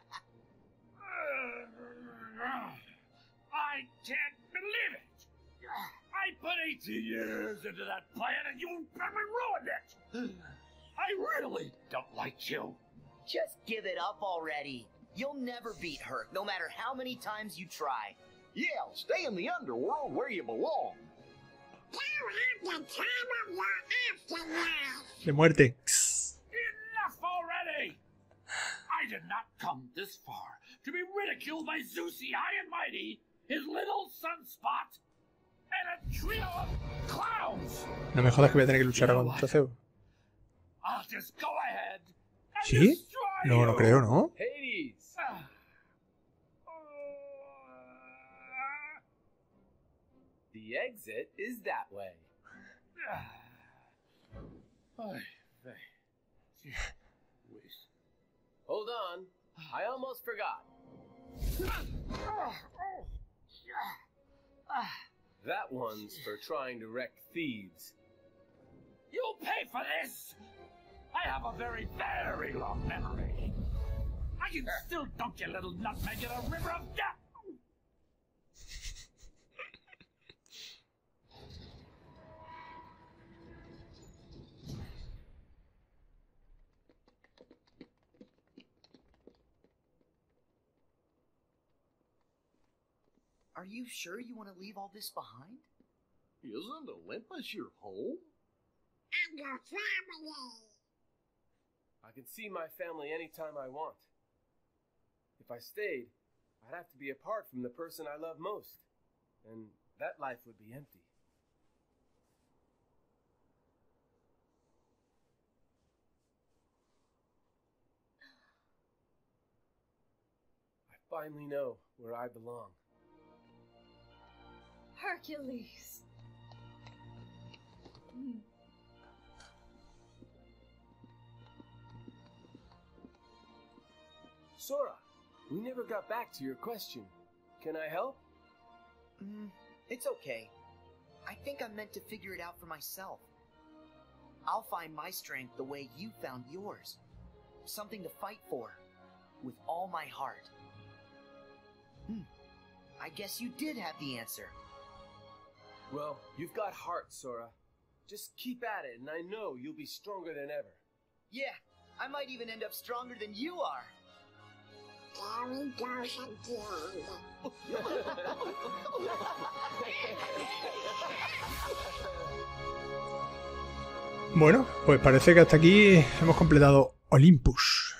[SPEAKER 8] I can't believe it! I put 18 years into that plan and you ruined it! I really don't like you.
[SPEAKER 4] Just give it up already. You'll never beat Herc, no matter how many times you try.
[SPEAKER 3] Yeah, stay in the underworld where you belong.
[SPEAKER 12] You have the time of your afterlife.
[SPEAKER 1] De muerte.
[SPEAKER 8] Enough already! I
[SPEAKER 7] did not come this far to be ridiculed by Zeusy High and Mighty, his little sunspot, and a trio of clowns.
[SPEAKER 1] No me jodas que voy a tener que luchar contra Zeus.
[SPEAKER 7] I'll just go ahead and
[SPEAKER 1] ¿Sí?
[SPEAKER 7] destroy
[SPEAKER 1] No, no
[SPEAKER 7] you.
[SPEAKER 1] creo, ¿no?
[SPEAKER 9] Hades! The exit is that way. Hold on. I almost forgot. That one's for trying to wreck Thebes.
[SPEAKER 7] You'll pay for this! I have a very, very long memory. I can still dunk your little nutmeg in a river of death!
[SPEAKER 4] Are you sure you want to leave all this behind?
[SPEAKER 3] Isn't Olympus your home?
[SPEAKER 12] I'm your family.
[SPEAKER 9] I can see my family anytime I want. If I stayed, I'd have to be apart from the person I love most, and that life would be empty. I finally know where I belong.
[SPEAKER 10] Hercules.
[SPEAKER 9] Sora, we never got back to your question. Can I help?
[SPEAKER 4] It's okay. I think I'm meant to figure it out for myself. I'll find my strength the way you found yours. Something to fight for. With all my heart. I guess you did have the answer.
[SPEAKER 9] Well, you've got heart, Sora. Just keep at it, and I know you'll be stronger than ever.
[SPEAKER 4] Yeah, I might even end up stronger than you are.
[SPEAKER 12] There we go again.
[SPEAKER 1] Bueno, pues parece que hasta aquí hemos completado Olympus.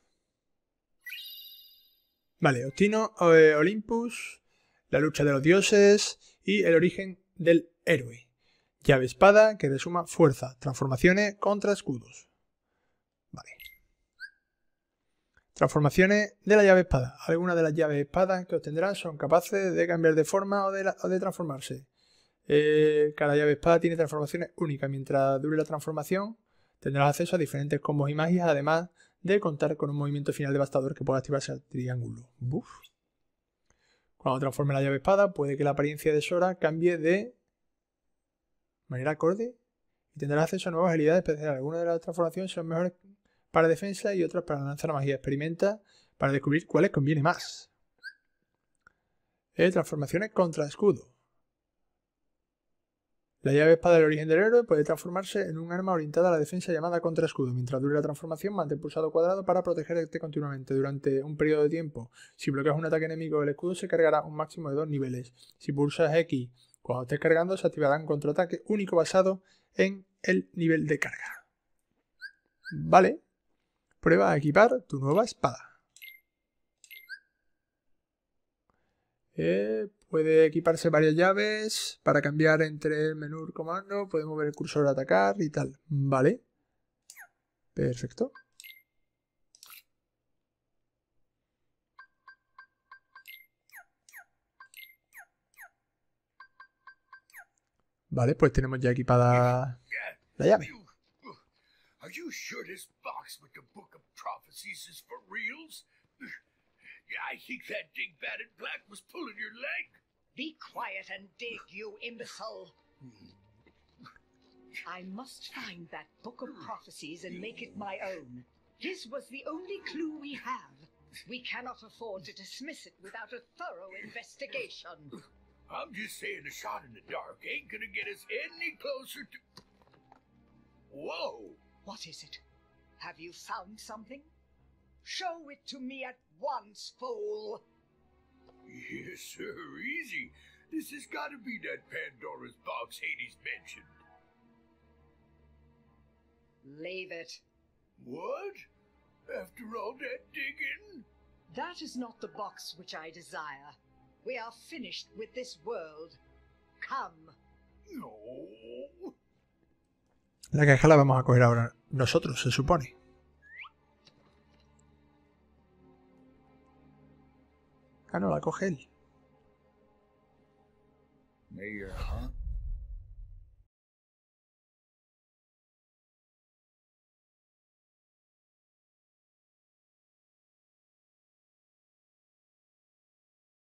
[SPEAKER 1] Vale, Olympus, la lucha de los dioses y el origen del héroe. Llave espada que resuma fuerza, transformaciones contra escudos. Vale. Transformaciones de la llave espada. Algunas de las llaves espadas que obtendrán son capaces de cambiar de forma o de transformarse. Cada llave espada tiene transformaciones únicas. Mientras dure la transformación, tendrás acceso a diferentes combos y magias, además de contar con un movimiento final devastador que pueda activarse al triángulo. Buf. Cuando transforme la llave espada, puede que la apariencia de Sora cambie de manera acorde y tendrás acceso a nuevas habilidades especiales. Algunas de las transformaciones son mejores para defensa y otras para lanzar magia. Experimenta para descubrir cuáles conviene más. Transformaciones contra escudo. La llave espada del origen del héroe puede transformarse en un arma orientada a la defensa llamada contraescudo. Mientras dure la transformación, mantén pulsado cuadrado para protegerte continuamente durante un periodo de tiempo. Si bloqueas un ataque enemigo, el escudo se cargará un máximo de 2 niveles. Si pulsas X cuando estés cargando, se activará un contraataque único basado en el nivel de carga. Vale. Prueba a equipar tu nueva espada. Puede equiparse varias llaves para cambiar entre el menú comando, puede mover el cursor a atacar y tal. Vale. Perfecto. Vale, pues tenemos ya equipada la llave.
[SPEAKER 8] Are you sure this box with the Book of Prophecies is for reals? I think that dingbat in black was pulling your leg.
[SPEAKER 5] Be quiet and dig, you imbecile. I must find that Book of Prophecies and make it my own. His was the only clue we have. We cannot afford to dismiss it without a thorough investigation.
[SPEAKER 8] I'm just saying a shot in the dark ain't gonna get us any closer to... Whoa!
[SPEAKER 5] What is it? Have you found something? Show it to me at once, fool!
[SPEAKER 8] Yes, sir, easy. This has gotta be that Pandora's box Hades mentioned.
[SPEAKER 5] Leave it.
[SPEAKER 8] What? After all that digging?
[SPEAKER 5] That is not the box which I desire. We are finished with this world. Come.
[SPEAKER 8] No.
[SPEAKER 1] La caja la vamos a coger ahora nosotros, se supone. Ah, no, la coge él.
[SPEAKER 13] May your hunt